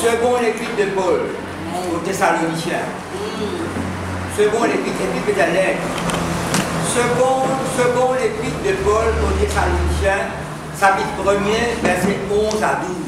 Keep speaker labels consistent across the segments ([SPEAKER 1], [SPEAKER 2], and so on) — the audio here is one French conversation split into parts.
[SPEAKER 1] Second l'épître de Paul aux Thessaloniciens. Second l'épître de la lettre. Second l'épître de Paul aux Thessaloniciens, chapitre 1er, versets 11 à 12.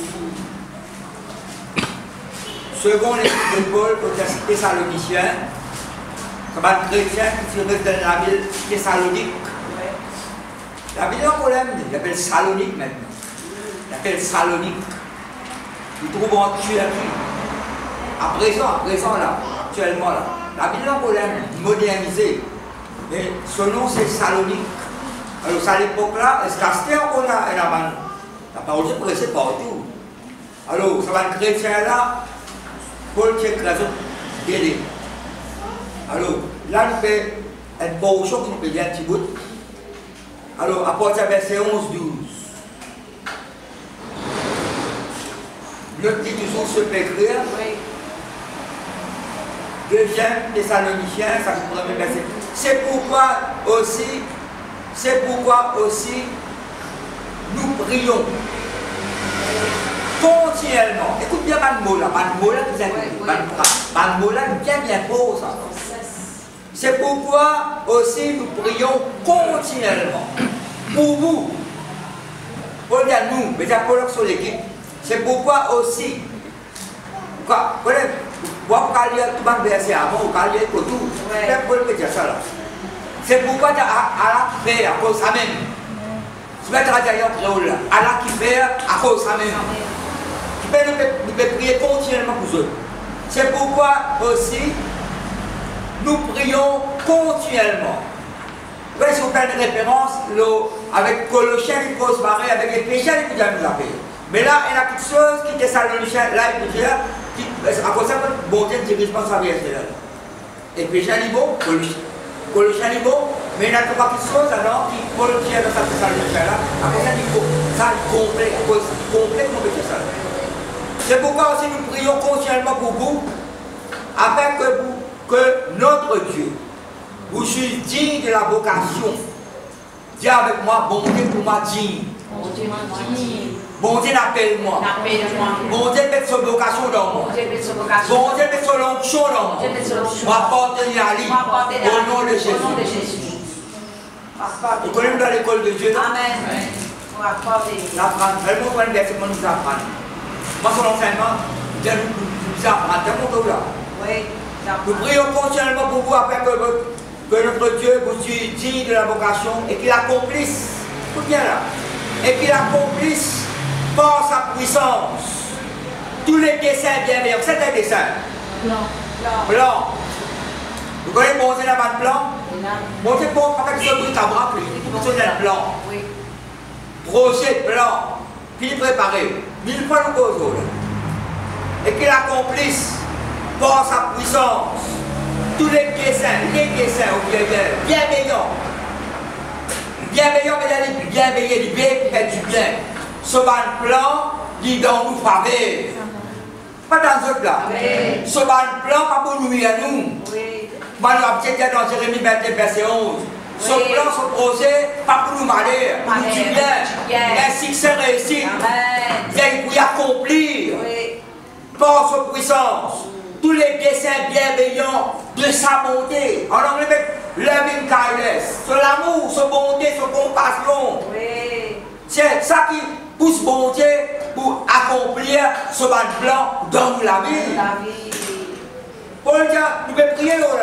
[SPEAKER 1] Second l'épître de Paul aux Thessaloniciens, ça va être chrétien qui se reste dans la ville Thessalonique. La ville en problème, il appelle Salonique maintenant. Il appelle Salonique. Il trouve en Turquie. À présent là, actuellement là. La ville en problème, modernisée. Mais son nom c'est Salonique. Alors à l'époque là, est-ce qu'à encore là, la parole est pressée partout. Alors, ça va être chrétien là, Paul tient raison d'aider. Alors, là, nous faisons un bon choc, nous faisons un petit bout. Alors, à partir du verset 11-12. Notre dit toujours se fait écrire. Deuxième Thessaloniciens, ça vous premier verset. C'est pourquoi aussi, nous prions continuellement. Écoute bien le mot là, vous avez bien beau ça. C'est pourquoi aussi nous prions continuellement. Pour vous. Pour dire nous, mais c'est pour sur l'équipe. C'est pourquoi aussi. Vous pouvez lire tout le verset avant, vous pouvez lire tout. Vous pouvez dire ça là. C'est pourquoi à la paix à cause de ça même. Je vais te dire en créole là. À la qui fait à cause de ça même. Nous pouvons prier continuellement pour eux. C'est pourquoi aussi nous prions continuellement. Vous voyez, si vous faites une référence avec Colossiens qui pose pareil, avec les péchés qui nous appellent. Mais là, il y a quelque chose qui est Thessaloniciens, là, il peut dire, à cause de ça, bon Dieu ne dirige pas sa vie. Et péché niveau, Colossiens niveau, mais il y a pas quelque chose alors qui Colossiens dans sa Thessaloniciens là, à cause de ça, il faut ça complet, à cause complet, qu'on peut dire ça. C'est pourquoi aussi nous prions continuellement pour vous, afin que notre Dieu vous suis digne de la vocation. Dis avec moi, bon Dieu pour moi digne. Bon Dieu n'appelle-moi. Bon Dieu met son vocation dans moi. Bon Dieu met son onction dans moi. Moi appartenir à lui. Au nom de Jésus. Vous connaissez dans l'école de Dieu? Amen. L'apprendre. Vraiment, on va nous apprendre. Moi, son enseignement, nous apprendre. Nous prions continuellement pour vous afin que notre Dieu vous soit digne de la vocation et qu'il accomplisse, écoute bien là, et qu'il accomplisse par sa puissance tous les desseins bienveillants. C'est un dessein. Blanc. Vous connaissez mon Dieu dans le plan? Mon Dieu, pour faire quelque chose de bras, c'est un blanc. Projet blanc, puis préparé. 1000 fois nous causons. Et qu'il accomplisse par sa puissance tous les desseins bienveillants. Bienveillant, mais d'aller bienveiller, du bien qui fait du bien. Ce plan, dit dans nous faveur. Pas dans ce plan. Ce plan, pas pour nous et à nous. Moi, nous avons dans Jérémie 21, verset 11. Ce plan, ce projet, pas pour nous malheur, pour nous du bien. Ainsi que c'est réussi. Bien pour y accomplir. Par sa puissance. Tous les desseins bienveillants de sa bonté. En anglais, loving kindness. C'est l'amour, sa bonté, sa compassion. C'est ça qui pousse bon Dieu pour accomplir ce plan dans la vie. Pour le dire, nous pouvons prier là.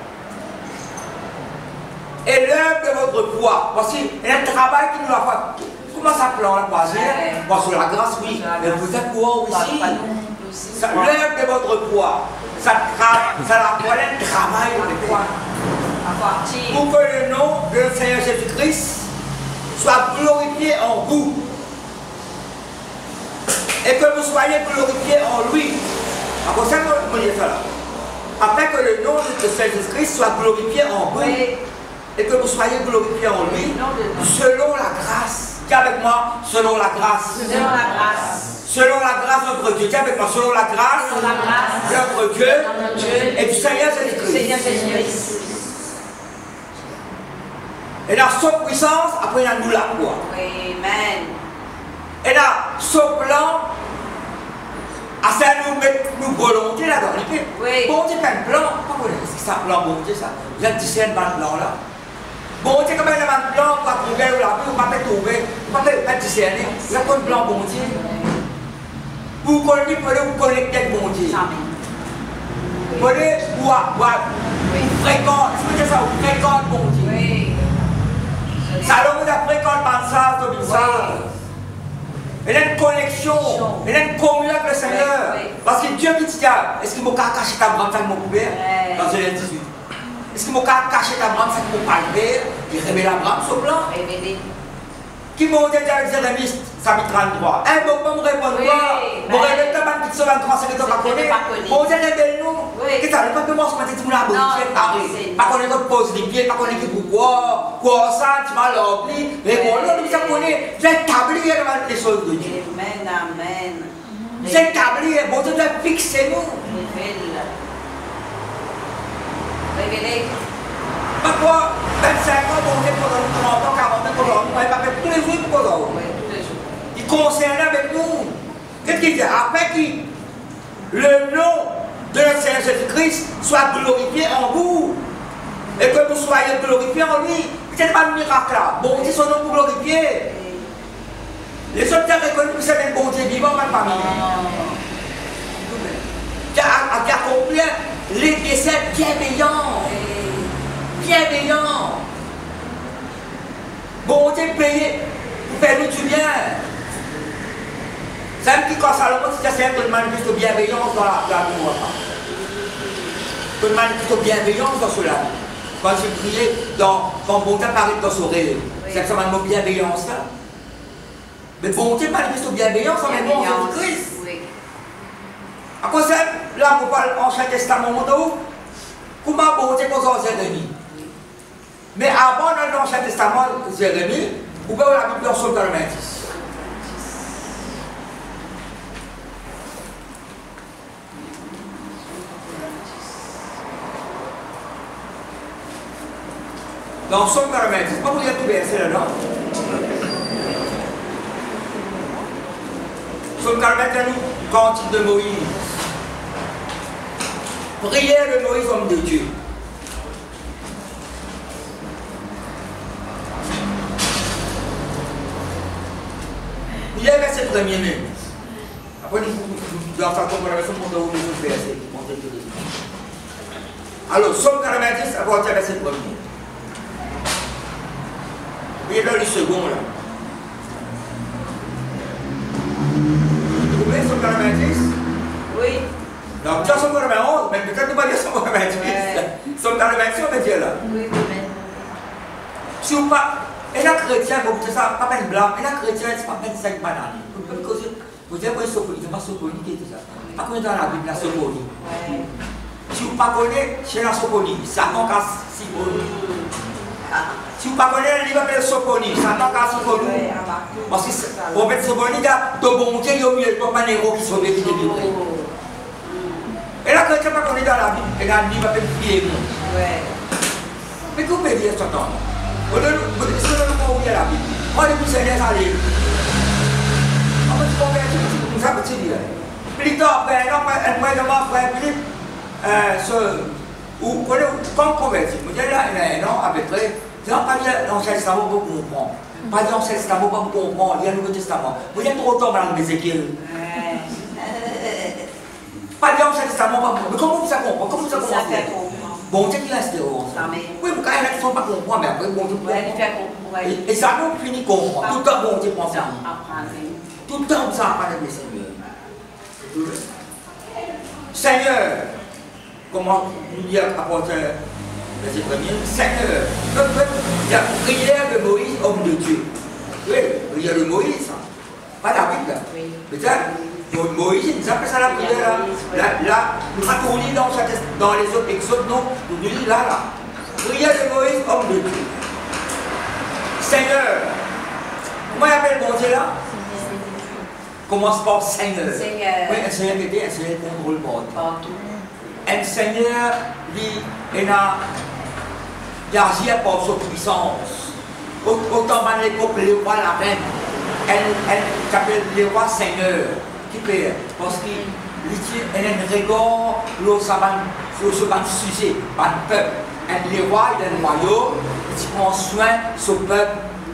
[SPEAKER 1] Et l'œuvre de votre foi. Parce qu'il y a un travail qui nous a fait. Comment ça plan la croisée? Bon, sur la grâce, oui. Mais vous êtes quoi aussi? L'œuvre de votre foi, ça appelle un travail de foi. Pour que le nom de notre Seigneur Jésus-Christ soit glorifié en vous. Et que vous soyez glorifiés en lui. Après ça, vous dire ça là. Afin que le nom de notre Seigneur Jésus-Christ soit glorifié en vous. Et que vous soyez glorifiés en lui. Selon la grâce. Dis avec moi, selon la grâce. Selon la grâce de notre Dieu. Dis avec moi, selon la grâce de notre Dieu et du Seigneur Jésus-Christ. Et dans sa puissance, après, il a nous la foi. Amen. Et là, ce plan a fait nous volonté là-dedans.
[SPEAKER 2] Oui.
[SPEAKER 1] Bon Dieu, t'as un plan. Est-ce que c'est un plan, bon Dieu, ça? Il y a 17 plan là. Bon Dieu, quand même, il y a un plan pour trouver ou la vie, ou pas trouver, ou pas discerner. Il y a pas de plan, bon Dieu. Vous connaissez, vous connecter avec bon Dieu. Vous connaissez, vous fréquente, je veux dire ça, vous fréquente bon Dieu.
[SPEAKER 2] Oui.
[SPEAKER 1] Salomon a fréquente ça, comme ça. Il y a une connexion, il y a une communion avec le Seigneur. Parce que Dieu qui dit, est-ce qu'il m'a caché ta brande avec mon couvert? Dans Genèse 18. Est-ce qu'il m'a caché ta brande avec mon palpère? Il révèle la brande sur le plan. Qui m'a dit avec Jérémie, chapitre 33. Un bon me répond quoi? Mon révèle ta brande qui se va grand secret pas connaître. Mon Dieu révèle-nous. Qu'est-ce que ça veut pas que moi je me dis la bouche, pas qu'on est pose les pieds, pas qu'on est pourquoi, quoi ça, tu m'as l'oubli. Mais bon, là, nous avons j'ai établi les choses de Dieu.
[SPEAKER 2] Amen, amen.
[SPEAKER 1] J'ai établi, bon Dieu doit fixer nous.
[SPEAKER 2] Révélez.
[SPEAKER 1] Pourquoi 25 ans, bon Dieu, pour nous, 30 ans, 40 ans, pour nous, on n'est pas fait tous les jours pour nous. Il concerne avec nous. Qu'est-ce qu'il dit? Après qu'il, le nom de notre Seigneur Jésus-Christ soit glorifié en vous et que vous soyez glorifiés en lui. C'est pas le miracle là. Bon Dieu, son nom pour glorifier. Les autres ont reconnu que c'est un bon Dieu vivant dans la famille. Qui a accompli les décès bienveillants. Bienveillants. Bon Dieu payé pour faire nous du bien. C'est un petit quand Salomon c'est un peu de manifeste de bienveillance dans la vie. De manifeste de bienveillance dans cela. Quand j'ai prié, quand bon Dieu apparaît dans son rêve, c'est ça m'a dit bienveillance là. Mais bon Dieu manifeste de bienveillance en même temps en Jésus-Christ. À cause de là, on parle en Ancien Testament, comment bon Dieu pose en Jérémie. Mais avant dans l'Ancien Testament, Jérémie, vous pouvez la Bible dans Psaume 90. Dans Psaume 90, pas vous lire tout verset là-dedans. Psaume 90, cantique de Moïse. Prière de Moïse, homme de Dieu. Il y a verset premier même. Après, nous allons faire comme la version pour nous les versets. Alors, Psaume 90, à partir du verset premier. Et là, le second, là. Vous voulez Psaume 90?
[SPEAKER 2] Oui.
[SPEAKER 1] Donc, tu as Psaume 91, mais peut-être pas dire Psaume 90. Psaume 90, on va dire là.
[SPEAKER 2] Oui, oui.
[SPEAKER 1] Si vous pas. Et la chrétienne, vous dites ça, pas une blague. Et la chrétienne, c'est pas 25 bananes. Vous dites, c'est pas Sophoni qui est ça. Pas qu'on est dans la Bible, la Sophoni. Si vous ne connaissez pas, c'est la Sophoni. Satan casse Sophoni. Si vous ne connaissez pas le livre de Sophoni, Satan casse Sophoni. Parce que pour mettre Sophoni, il y a de bon Dieu, il y a mieux, pas un héros qui sauve les vies. Et la chrétienne, pas qu'on est dans la Bible, et dans le livre de Pierre. Mais vous pouvez dire Satan. Vous ne pouvez pas oublier la Bible. Moi, depuis ces dernières années, on me dit qu'on fait tout ça petit dire. Plus tard, un mois de mars, frère Philippe, quand on convertit, je dis là, il y a un an à peu près, je n'ai pas dit l'Ancien Testament pour comprendre. Pas dit l'Ancien Testament pour comprendre, il y a le Nouveau Testament. Vous êtes trop tard dans l'Ézéchiel. Pas dit l'Ancien Testament pour comprendre. Mais comment vous ça comprend? Comment vous ça comprend? Bon Dieu qui reste dehors. Oui, mais quand il ne faut pas comprendre, mais après, bon Dieu comprend. Et ça nous finit comprendre. Tout le temps, bon Dieu prend ça. Tout le temps, ça apprend avec le Seigneur. Seigneur, comment nous dire apporter verset premier, Seigneur, il y a une prière de Moïse, homme de Dieu. Oui, prière de Moïse, pas la Bible. Peut-être, Moïse, il appelle ça la prière. Là, nous avons lu dans les autres exodes, non, nous lisons là. Prière de Moïse, homme de Dieu. Seigneur, comment il appelle bon Dieu là? Commence par Seigneur. Oui, un Seigneur qui était un Seigneur qui contrôle partout. Un Seigneur, il agit par sa puissance. Autant dans l'époque, le roi, la reine, elle s'appelle le roi Seigneur. Qui fait? Parce que elle a un regard, l'eau s'abat sujet par le peuple. Les rois, il a un royaume, il prend soin de son peuple.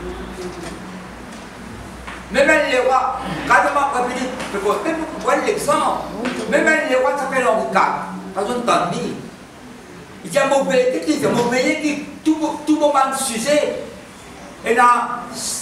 [SPEAKER 1] Même les rois, quand on m'a dit, même pour l'exemple, même les rois s'appellent en cas, pas un temps de vie. Il y a un mauvais qui, tout moment de sujet, et là,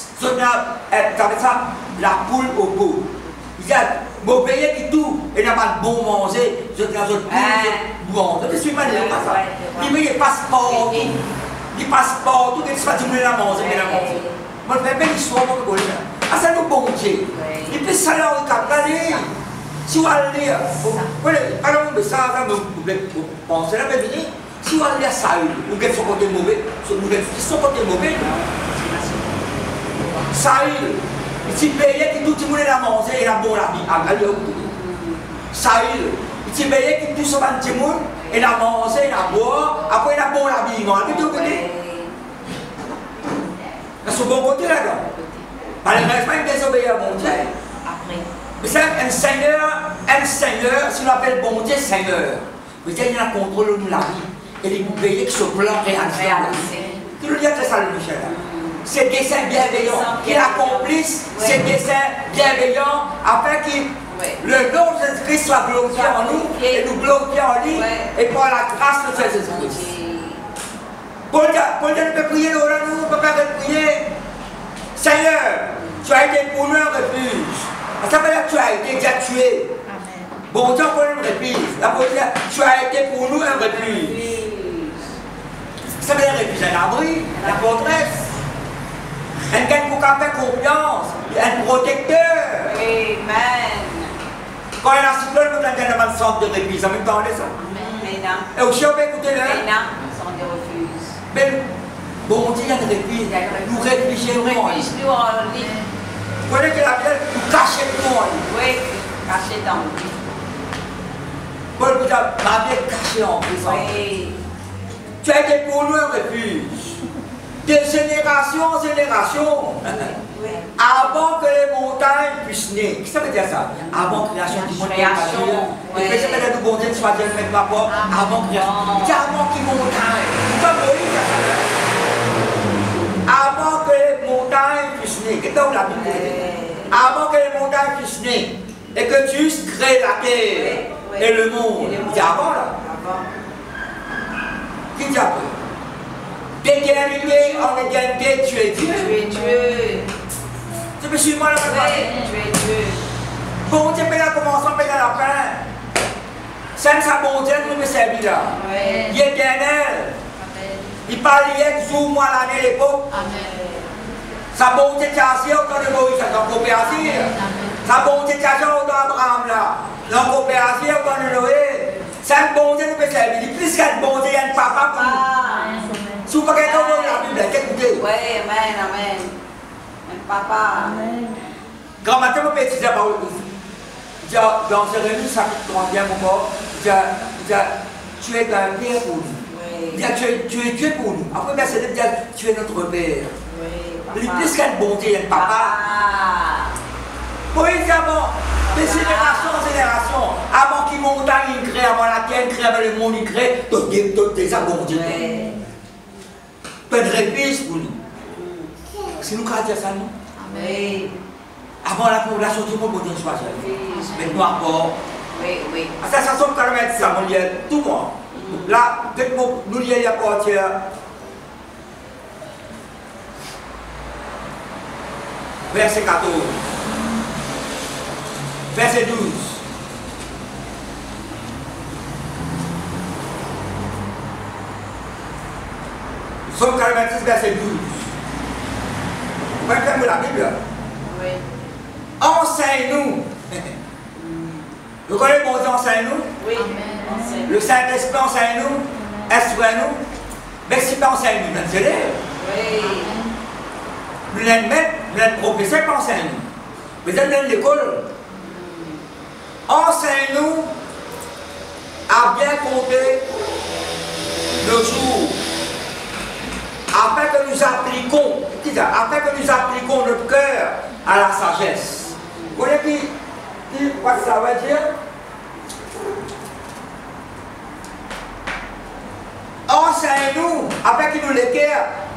[SPEAKER 1] la poule au bout. Il y a mauvais qui tout, et là, pas de bon manger, je dis à votre poule, bon, je suis mal à ça. Il met les passeports, les passeports, tout, et tu vas tout la manger, mais la manger. Moi, je fais même l'histoire pour que vous ah, c'est le bon Dieu. Il peut s'aller en cap, regardez. Si vous allez lire, alors ça, vous pensez la même vie. Si vous allez lire Saül, vous avez son côté mauvais, son côté mauvais. Saül, il payait que tout le monde a mangé et a bon la vie. Saül, il payait que tout le monde a mangé et a boire, après il a bon la vie. Qu'est-ce que vous dites? C'est bon côté là-dedans. Par le reste, il désobéit à mon Dieu. Mais c'est un Seigneur, si on appelle bon Dieu Seigneur, mais il y a un contrôle de la vie. Et les veillés qui se plan réalisé. Tout le monde c'est ça le Michel. C'est des saints bienveillants qui accomplissent ces desseins bienveillants afin que le nom de Jésus-Christ soit glorifié en nous et nous glorifier en lui et par la grâce de Jésus-Christ. Paul dit, nous peut prier, nous ne peut pas prier. Seigneur, tu as été pour nous un refuge. Ça veut dire que tu as été déjà tué. Bon Dieu, pour nous refuge. La Bible dit, tu as été pour nous un refuge. Ça veut dire refuge, un abri, la forteresse. Un gars pour faire confiance, un protecteur.
[SPEAKER 2] Amen.
[SPEAKER 1] Quand il y a un cyclone, vous avez un centre de refuge. En même temps, on est ça. Et aussi, on peut écouter là.
[SPEAKER 2] Centre de refuge.
[SPEAKER 1] Bon Dieu, il y a un refuge. Nous réfugions en lui. Vous voyez que la Bible nous cachait tout en lui.
[SPEAKER 2] Oui, caché dans lui.
[SPEAKER 1] Paul vous a ma vie cachée en prison.
[SPEAKER 2] Oui.
[SPEAKER 1] Tu as été pour nous un refuge. De génération en génération.
[SPEAKER 2] Oui.
[SPEAKER 1] Avant que les montagnes puissent naître. Qu'est-ce que ça veut dire ça? Avant création du monde. Et puis ça veut dire que bon Dieu soit Dieu avec ma porte. Avant création. C'est avant qu'il montagne. Comme Moïse a fait. Avant que les montagnes puissent naître. Qu'est-ce que la Bible dit? Avant que les montagnes puissent naître. Et que tu crées la terre et le monde. Il dit avant là. Qui dit après? D'éternité en éternité, tu es Dieu.
[SPEAKER 2] Tu es Dieu.
[SPEAKER 1] Tu peux suivre moi la même
[SPEAKER 2] Tu es Dieu.
[SPEAKER 1] Bon Dieu, mais là, commençons, mais là, la fin. C'est ça, bon Dieu, nous me servir là. Il est éternel. Il parle hier, jour, mois, l'année, l'époque. Ça, bon Dieu, tu as assis au temps de Moïse, ça, donc, coopération. Ça, bon Dieu, tu as assis au temps d'Abraham là. Donc, coopération, au temps de Noé. C'est un bon Dieu, nous me servir. Plus qu'un bon Dieu, il y a un papa pour nous. Si vous ne pouvez pas la Bible, écoutez.
[SPEAKER 2] Oui, amen, amen. Papa.
[SPEAKER 1] Quand matin, je peux utiliser la parole. Dans Jérémie, chapitre 31, mon corps, tu es un père pour nous. Tu es Dieu pour nous. Après, verset 2, tu es notre père. Il est plus qu'un bon Dieu, il y a un papa. Pour évidemment, de génération en génération, avant qu'il montagne, il crée, avant la terre, il crée, avant le monde, il crée, tout des bon Dieu. Pas de réponse pour nous. C'est nous qui avons dit ça, non?
[SPEAKER 2] Oui.
[SPEAKER 1] Avant la population, tout le monde peut dire choisir. Mais nous encore.
[SPEAKER 2] Oui, oui.
[SPEAKER 1] Ça semble quand même ça, mon lien, tout le monde. Là, nous lions à partir. Verset 14. Verset 12. Somme 46, verset 12. Vous pouvez faire la Bible?
[SPEAKER 2] Oui.
[SPEAKER 1] Enseigne-nous. Vous connaissez mon Dieu, enseigne-nous?
[SPEAKER 2] Oui.
[SPEAKER 1] Le Saint-Esprit enseigne-nous? Instruis-nous? Mais si pas enseigne-nous, nous sommes élèves.
[SPEAKER 2] Oui.
[SPEAKER 1] Nous sommes maîtres, nous sommes professeurs qui enseignent. Mais nous sommes l'école. Enseigne-nous à bien compter le jour. Afin que nous appliquons notre cœur à la sagesse. Vous voyez quoi ça veut dire?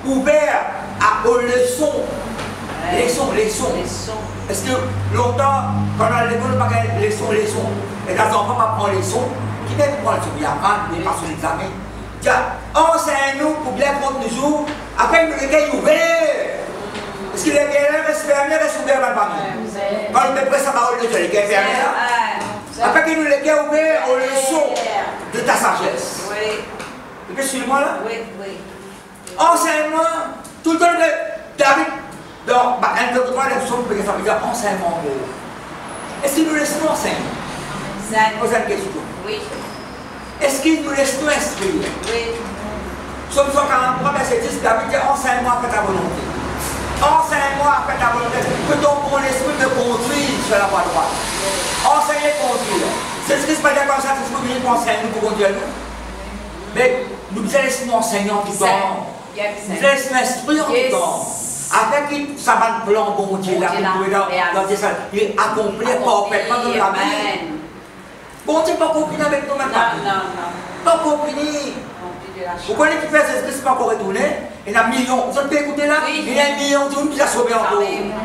[SPEAKER 1] ouvert aux leçons. Leçons. Est-ce que longtemps, quand on a l'école, on n'a pas leçons. Et les enfants ne pas prendre les leçons, qui viennent prendre les leçons, mais pas sur l'examen. Enseigne-nous pour bien prendre nos jours, après nous les ouverts. Parce que les guerriers infirmières restent ouverts dans le quand on presse sa parole de Dieu, les guerriers infirmières, après qu'ils nous les guerriers ouverts aux leçons de ta sagesse.
[SPEAKER 2] Oui.
[SPEAKER 1] Et puis suis-moi là.
[SPEAKER 2] Oui.
[SPEAKER 1] Enseignement, tout le temps, David, dans un de les leçons, ça veut dire enseignement. Est-ce qu'il nous laisse nous enseigner? Posez une question.
[SPEAKER 2] Oui.
[SPEAKER 1] Est-ce qu'il nous laisse nous instruire?
[SPEAKER 2] Oui.
[SPEAKER 1] Somme 143, verset 10, David dit enseigne-moi après ta volonté. Enseigne-moi après ta volonté. Que ton bon esprit me conduise sur la voie droite. Enseigne et conduire. C'est ce qui se passe comme ça, c'est ce que nous venons enseigner pour conduire nous. Mais nous devons laisser nous enseigner en tout temps. Nous devons laisser nous instruire en tout temps. Avec qu'il ça va le plan bon Dieu là, dans des salles, il accomplit parfaitement dans la vie. Bon Dieu pas compris avec nous maintenant.
[SPEAKER 2] Non.
[SPEAKER 1] Pas compris. Vous connaissez qui fait ce Christ pas encore retourné? Il y a un million. Vous avez écouté là?
[SPEAKER 2] Oui.
[SPEAKER 1] Il y a un million de gens qui a sauvé encore.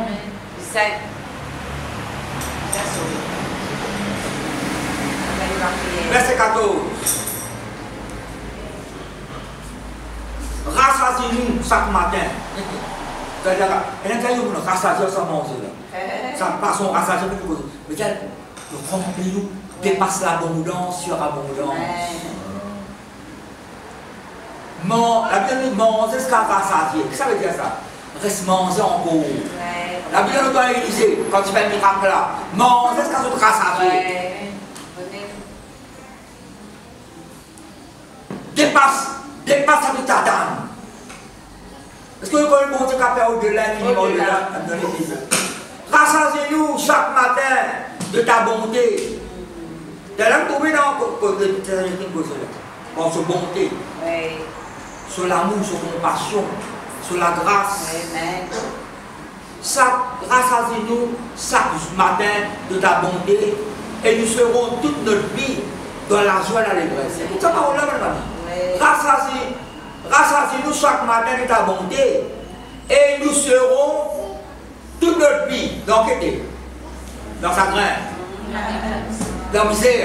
[SPEAKER 1] Verset 14. Rassasie-nous chaque matin. C'est-à-dire, il y a un gars qui rassasie sans manger. Ça passe en rassasier. Mais nous remplis-nous, dépasse l'abondance sur abondance. La Bible dit manger jusqu'à rassasier. Qu'est-ce que ça veut dire ça? Reste manger encore. La Bible nous doit utiliser quand tu fais le miracle là. Manger jusqu'à ce rassasier. Dépasse avec ta dame. Est-ce que vous connaissez mon Dieu qui a fait au-delà, au-delà, rassasiez-nous chaque matin de ta bonté. Tu as trouvé dans sur bonté, sur l'amour, sur la compassion, sur la grâce. Rassasiez-nous chaque matin de ta bonté et nous serons toute notre vie dans la joie et l'allégresse. C'est toute sa parole là, rassasiez-nous chaque matin de ta bonté et nous serons toute notre vie dans quel côté? Dans sa graine, dans la misère.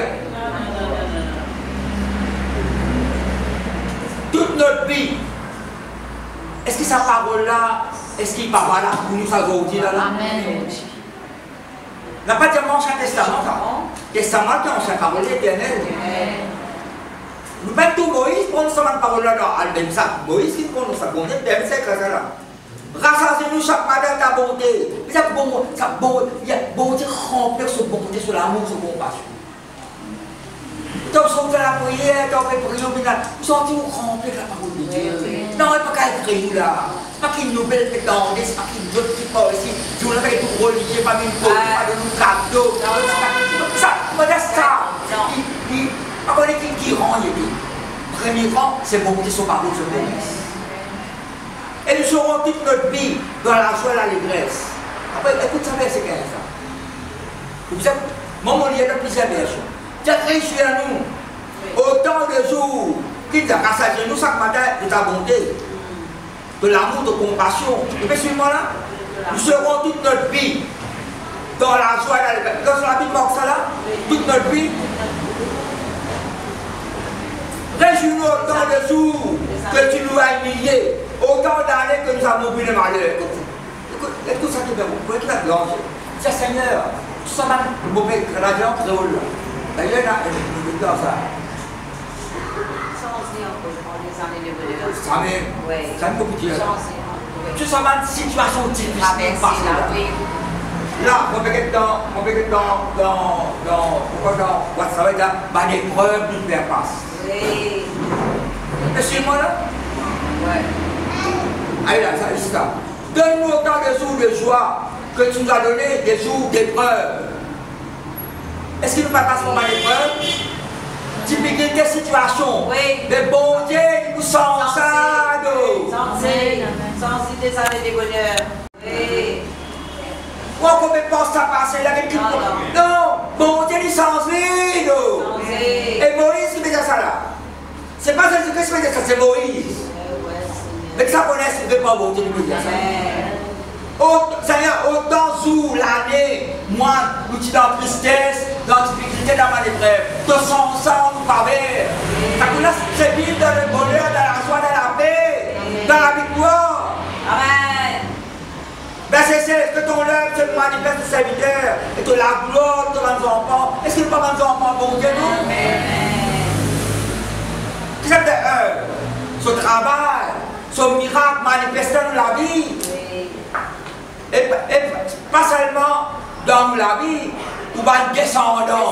[SPEAKER 1] Toute notre vie. Est-ce que sa parole là, est-ce qu'il parle là pour nous ça aujourd'hui là? Amen. N'a pas dit Ancien Testament, ça. Testament qui est Ancien parole éternelle. Nous mettons Moïse, on se met parole là dans Albem ça. Moïse qui prononce sa bonté, c'est comme ça là. Rassasiez-nous chaque matin ta bonté. Il y a bonté remplir sur bonté, sur l'amour, sur compassion. Donc, si on fait la prière, on fait prier, vous sentez vous remplir la parole de Dieu. Non, il n'y a pas qu'à écrire là. Ce n'est pas qu'une nouvelle pétendée, ce n'est pas qu'une autre qui parle ici. Si on a fait tout religieux, pas d'une faute, pas de nous cadeau. Ça, on va dire ça. Qui rend les deux. Premier rang, c'est bonté sur parole, je bénisse. Et nous serons toute notre vie dans la joie et l'allégresse. Après, écoute ça, verset 15. Vous savez, mon il y a plusieurs versions. Tu as créé sur nous autant de jours qu'il t'a rassasié nous chaque matin de ta bonté, de l'amour, de compassion. Et puis, suivez-moi là, nous serons toute notre vie dans la joie et l'allégresse. Dans la Bible, ça là, toute notre vie. Réjouis-nous autant de jours que tu nous as humiliés, autant d'années que nous avons vu le malheur. Écoute ça tout bien, vous pouvez tout la blanche. C'est Seigneur, tout ça m'a mauvais création créole. D'ailleurs, il y a ça. Amen. Ça me coupe dire. Tout ça m'a une situation difficile. Là, on peut être dans WhatsApp, dans l'épreuve d'une faire passe. Et suis-moi là? Allez là, ça, c'est ça. Donne-nous autant de jours de joie que tu nous as donné, des jours d'épreuve. Est-ce qu'il ne passe pas par l'épreuve? Typique des situations. Mais bon Dieu, nous sommes ça.
[SPEAKER 2] Sans citer ça des bonheurs.
[SPEAKER 1] Pourquoi on ne peut pas ça passer là avec tout le monde? Non, bon Dieu, il s'en vide. Et Moïse qui fait ça là. C'est pas Jésus-Christ qui fait ça, c'est Moïse. Mais que ça connaisse, c'est pas bon, tu peux dire ça. Seigneur, autant sous l'année, moi, nous sommes dans la tristesse, dans la difficulté, dans ma épreuve. De son sang, nous parlons. Ça connaisse, c'est vivre dans le bonheur, dans la joie, dans la paix, dans la victoire.
[SPEAKER 2] Amen.
[SPEAKER 1] Verset 16, que ton œuvre se manifeste au serviteur, et que la gloire de nos enfants. Est-ce que nous ne sommes pas nos enfants, bon Dieu, nous? Cette œuvre, ce travail, ce miracle manifesté dans la vie. Et pas seulement dans la vie, ou dans le descendant.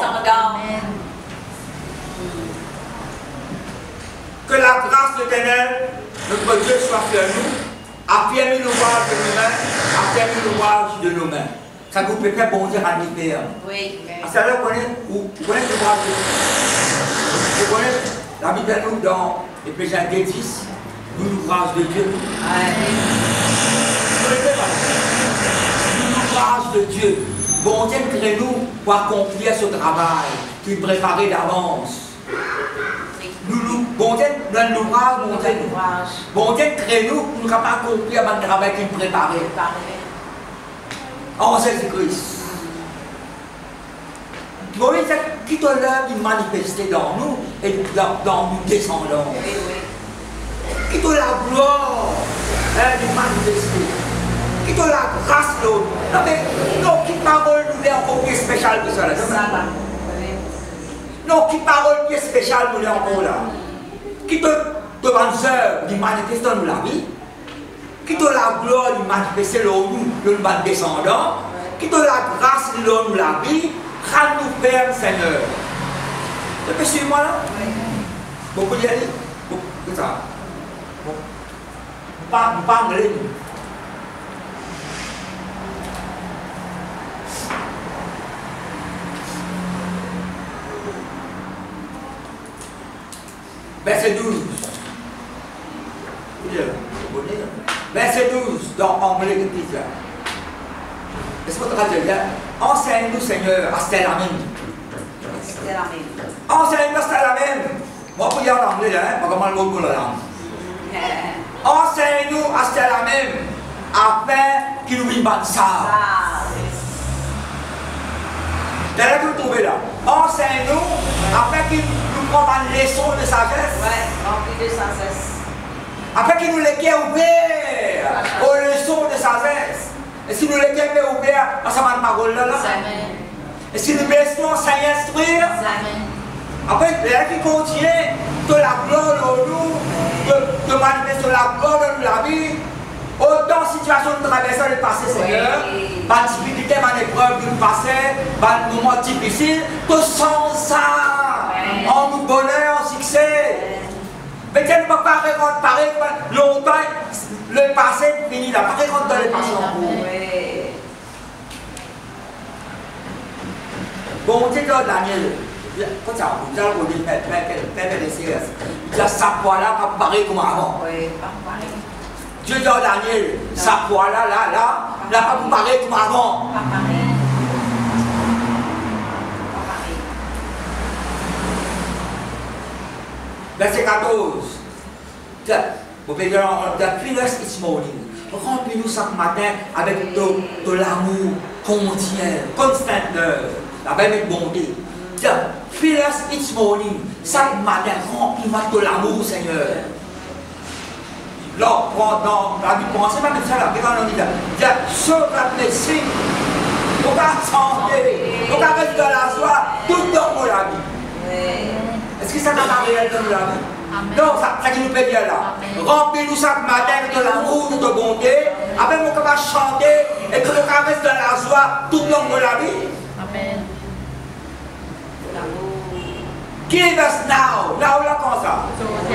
[SPEAKER 1] Que la grâce de l'Éternel, notre Dieu, soit sur nous, affirmer l'ouvrage de nos mains, affirmer l'ouvrage de nos mains. Ça vous peut faire bon Dieu à l'hiver.
[SPEAKER 2] Oui.
[SPEAKER 1] À ce moment-là, vous connaissez l'ouvrage de Dieu. Vous connaissez la Bible de nous dans Éphésiens 10, l'ouvrage de Dieu. L'ouvrage de Dieu. Bon Dieu crée nous pour accomplir ce travail qu'il préparait d'avance. Bon Dieu donne l'ouvrage, bon Dieu crée nous pour nous accomplir le travail qu'il préparait. En Jésus-Christ. Vous voyez, qui te l'œuvre qui manifestait dans nous et dans nous descendants. Qui te la gloire qui manifestait. Qui te la grâce de l'autre. Non mais, non, qui parole nous est encore plus spéciale que ça là. Non, qui parole qui est spéciale nous est encore là. Qui te demande qui manifeste dans nous la vie. Qui te la gloire qui manifeste dans nous, le descendant. Qui te la grâce dans nous la vie. Rends-nous ferme, Seigneur. Tu peux suivre moi là? Beaucoup d'y aller. C'est ça. Pas anglais. Verset 12. Verset 12 dans anglais de Peter. Est-ce que tu as dit? Enseigne-nous, Seigneur, à Stellamin. Enseigne-nous à Stellamin. Moi, je peux dire en anglais, hein, pas comment le mot pour la langue. Enseigne-nous à Stellamin afin qu'il nous vienne ça. T'as là que vous trouvez là. Enseigne-nous afin qu'il nous prenne une leçon de sagesse.
[SPEAKER 2] Ouais, rempli de sagesse.
[SPEAKER 1] Afin qu'il nous les ouvert aux leçons de sagesse. Et si nous les avons ouverts, ça va parole là. Et si nous laissons s'instruire, après, là qui continue de la gloire de nous, de manifester la gloire de la vie, autant de situations de traverser le passé, Seigneur, pas de difficulté, pas d'épreuve du passé, pas de moments difficiles, que sans ça, en nous bonheur, en succès. Mais tu ne peux pas réparer longtemps. Le passé est fini, là. Pas rentre dans le passé en cours. Bon Dieu, Daniel, quand ça, vous avez dit, faites des séries. Il a sa foi là, pas pareil comme avant.
[SPEAKER 2] Oui, pas pareil.
[SPEAKER 1] Dieu dit à Daniel, sa foi là, pas pareil comme avant.
[SPEAKER 2] Pas pareil.
[SPEAKER 1] Verset 14. Vous pouvez dire, fill us this morning. Remplis-nous chaque matin avec de l'amour continuel, constant, la même bonté. Fill us each morning. Chaque matin, remplis-moi de l'amour, Seigneur. Là, dans la vie, pensez pas comme ça, là, quand on dit là, sauve la blessure, on va santé, on va rester dans la joie, tout dans la vie. Est-ce que ça n'a pas réel dans la vie? Non, ça qui nous peut dire là. Remplis-nous chaque matin de l'amour, de bonté, avec nous capable de chanter et que nous reste dans la joie tout le long de la vie.
[SPEAKER 2] Amen.
[SPEAKER 1] Give us now, là comme ça.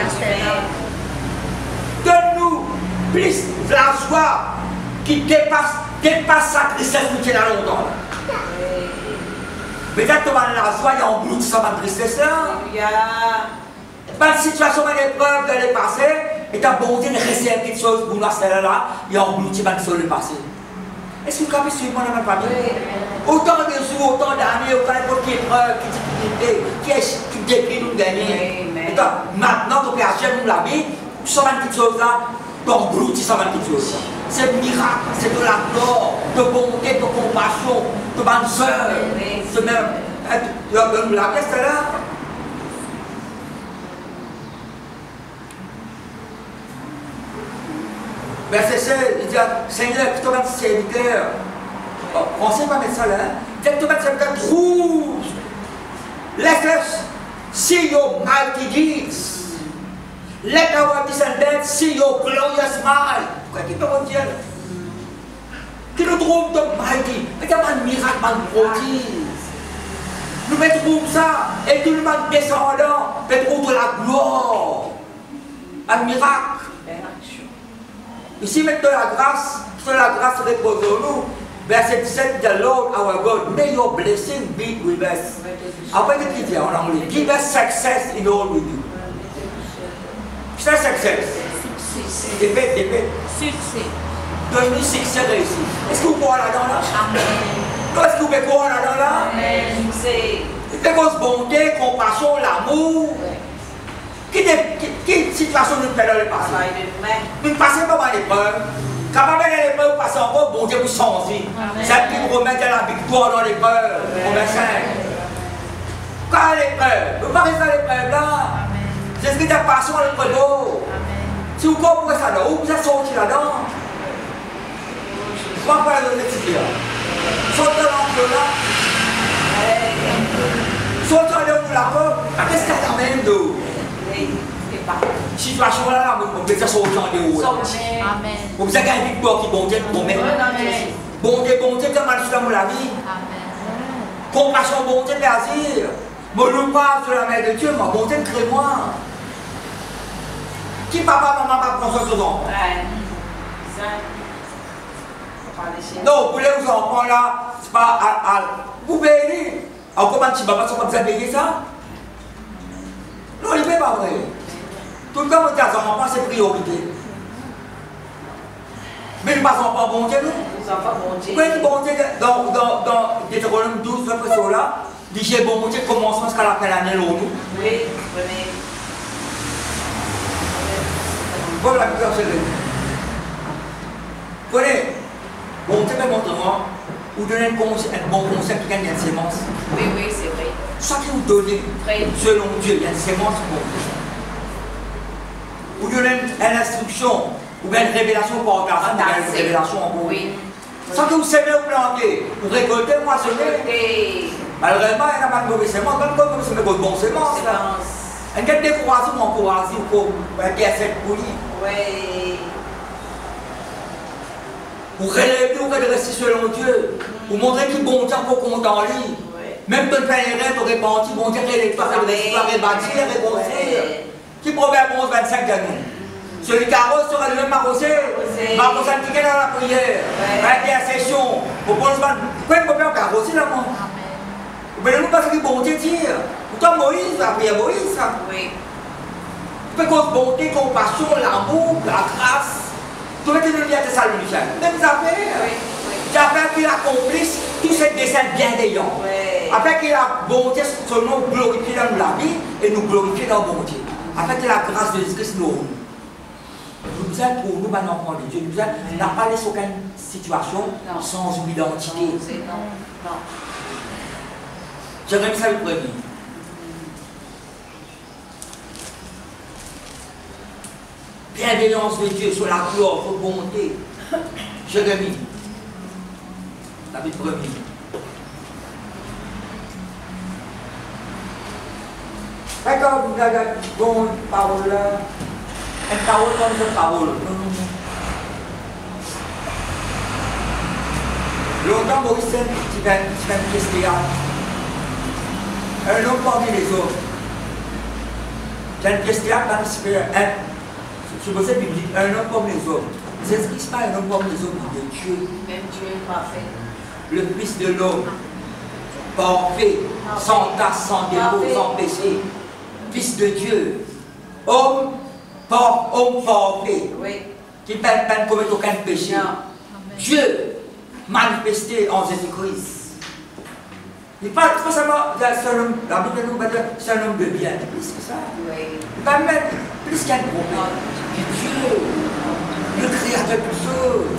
[SPEAKER 1] Donne-nous plus la joie qui dépasse sa tristesse nous tient là longtemps. Peut-être que la joie, il y a un bout de ça, ma tristesse. Pas de situation, pas d'épreuve de le passé, et ta bonté de rester quelque chose pour nous, là, il y a un bout de le passé. Est-ce que vous avez suivi dans ma famille? Autant de jours, autant d'années, autant d'épreuves, qui décrit nous gagner. Maintenant, tu peux acheter nous la vie, tu sors une petite chose là, d'engloutissement de Dieu. C'est miracle, c'est de la gloire, de bonté, de compassion, de bonne soeur. C'est même. La pièce est là. Verset 16, il dit Seigneur, que ton serviteur, on ne sait pas mettre ça là, il dit que ton serviteur trouve, let us see your mighty deeds, let our descendants see your glorious smile. Pourquoi il peut dire que nous trouvons de mighty, mais il y a un miracle, un prodige. Nous mettons ça, et tout le monde descendant, mettons de la gloire, un miracle. Ici, maintenant, la grâce repose en nous. Verset 17, the Lord our God, may your blessing be with us. Après, qu'est-ce qu'il dit en anglais? Give us success in all we do. C'est success. Répète.
[SPEAKER 2] Succès.
[SPEAKER 1] Donne-nous succès réussi. Est-ce que vous croyez là-dedans là? Amen. Est-ce que vous pouvez croire là-dedans là?
[SPEAKER 2] Amen. Succès.
[SPEAKER 1] C'est cause bonté, compassion, l'amour. Quelle situation nous fait dans le passé? Nous ne passons pas par l'épreuve. Quand on met l'épreuve, on passe encore, bon Dieu vous changer. C'est qui vous remet la victoire dans l'épreuve. Romains 5. Quand l'épreuve, vous parlez de l'épreuve là. C'est ce qui est passé dans l'épreuve. Si vous comprenez ça là, vous êtes sorti là-dedans. Comment on peut le dire? Sortez l'angle là. Sortez l'angle là. Qu'est-ce qu'il y a dans même d'eau? Situation là, on peut dire sortir en dehors.
[SPEAKER 2] Amen.
[SPEAKER 1] On peut dire qu'il y a une victoire qui bon Dieu pour mettre. Bon Dieu, comme dans la vie. Compassion, bon Dieu, plaisir. Je ne pas sur la main de Dieu, mais bon Dieu, crée-moi. Qui papa, maman, pas prendre soin de enfants? Non, pour les enfants là, c'est pas à. Vous payez. Alors comment tu papa, tu vas payer ça? Non, il ne fait pas vrai. Tout le temps, on dit à son enfant, c'est priorité. Mais nous ne passons pas bon Dieu, nous. Oui, bon Dieu, dans Deutéronome 12, verset là, dit j'ai bon Dieu, commençons jusqu'à la fin de l'année, nous.
[SPEAKER 2] Oui,
[SPEAKER 1] Voilà la plupart c'est vrai. Prenez, bon Dieu, montre-moi, vous donnez un bon conseil qui gagne une sémence.
[SPEAKER 2] Oui, c'est vrai.
[SPEAKER 1] Ça qui vous donnez, selon Dieu, il y a une sémence pour vous. Vous donnez une instruction, ou bien une révélation pour regarder, une révélation en vous.
[SPEAKER 2] Oui.
[SPEAKER 1] Ça que vous savez vous planter, vous récoltez, moissonnez. Malheureusement, il n'y a pas de mauvais sémence, même comme c'est de bonnes sémences. Il y a des découragements pour encourager, pour bien cette poulie.
[SPEAKER 2] Oui.
[SPEAKER 1] Vous relevez, vous redressez selon Dieu. Vous montrez qu'il bon Dieu pour compte en lui. Même de faire les rêves, vous répandez, bon Dieu, il va rebâtir, reconstruire. Qui Proverbe 11, 25 de nous? Celui qui arrose sera lui-même arrosé. Arrosé dans la prière, l'intercession. Vous pouvez faire arroser là, moi. Vous pouvez nous passer que bon Dieu tire. Pourtant Moïse, la prière Moïse.
[SPEAKER 2] Oui.
[SPEAKER 1] Vous pouvez cause bonté, compassion, l'amour, la grâce. Tout le monde est à Thessaloniciens. Même affaires. Afin qu'il accomplisse tous ces desseins bienveillants. Afin que la bonté soit nous glorifiée dans la vie et nous glorifier dans la bonté. Afin que la grâce de Jésus-Christ nous nous aide pour nous, enfants de Dieu. Nous aide, n'a pas laissé aucune situation sans une identité.
[SPEAKER 2] Non.
[SPEAKER 1] J'aimerais ça le premier. Bienveillance de Dieu sur la gloire, sur la bonté. Jérémie, chapitre 1er. D'accord, vous avez une bonne parole là. Une parole comme une parole. Longtemps, Maurice, tu fais une pièce de théâtre. Un homme parmi les autres. J'ai une pièce de théâtre, je me sais biblique, un homme comme les autres. Jésus-Christ n'est pas un homme comme les autres de Dieu.
[SPEAKER 2] Même Dieu est parfait.
[SPEAKER 1] Le Fils de l'homme, parfait, sans tache, sans défaut, sans péché. Fils de Dieu, homme parfait, qui ne peut commettre aucun péché. Dieu manifesté en Jésus-Christ. Il parle pas seulement d'un homme, la Bible nous dit c'est un homme de bien, plus que ça. Il va mettre plus qu'un problème. Dieu. le créateur de toutes choses.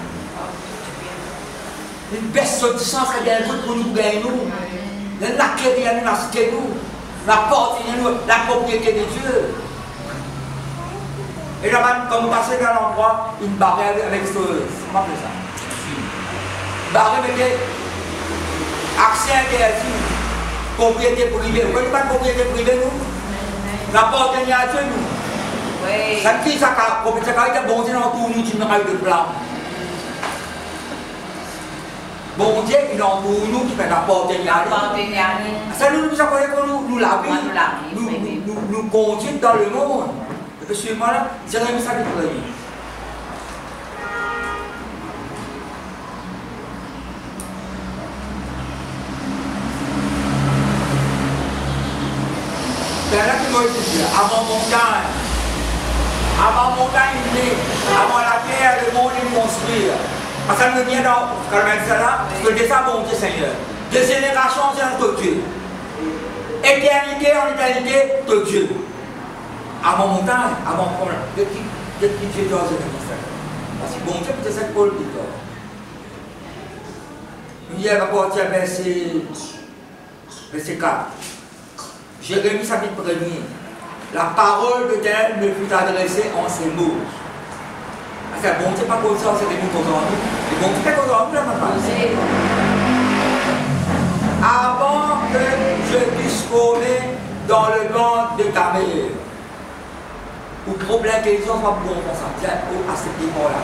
[SPEAKER 1] Une personne qui sens qu'il y a un truc pour nous gagner, nous. L'acquérir, nous, l'acheter, nous. La porte, nous, la propriété de Dieu. Et là, quand vous passez dans l'endroit, une barrière avec ce. Comment on appelle ça? Barrière avec accès interdit. Propriété privée. Vous connaissez pas de propriété privée, nous? La porte est à Dieu, nous.
[SPEAKER 2] Oui.
[SPEAKER 1] Ça dit, ça a été bon Dieu dans tout nous, tu n'auras eu de plan. Bon Dieu, il entoure nous qui fait la porte est à Dieu. Ça nous connaît qu'on nous lave, nous conduit dans le monde. Et puis, suivez-moi là, c'est un message pour lui. C'est là que moi je dis, avant montagne, avant la terre, le monde est construit. Parce que ça me vient dans, quand on dit ça là, parce que ça, bon Dieu Seigneur. Des générations, c'est notre Dieu. Éternité en éternité de Dieu. Avant montagne, avant problème. Depuis Dieu doit se faire. Parce que bon Dieu, peut-être c'est Paul qui dort. Il y a rapport à verset 4. Jérémie chapitre 1er. La parole de Dieu me fut adressée en ces mots. C'est bon Dieu pas comme ça, c'est des mots qu'on a nous. Et bon Dieu pas qu'on a nous là maintenant. Avant que je puisse former dans le ventre de ta mère. Ou problème que les gens soient bons pour ça. Tiens, à ce niveau-là.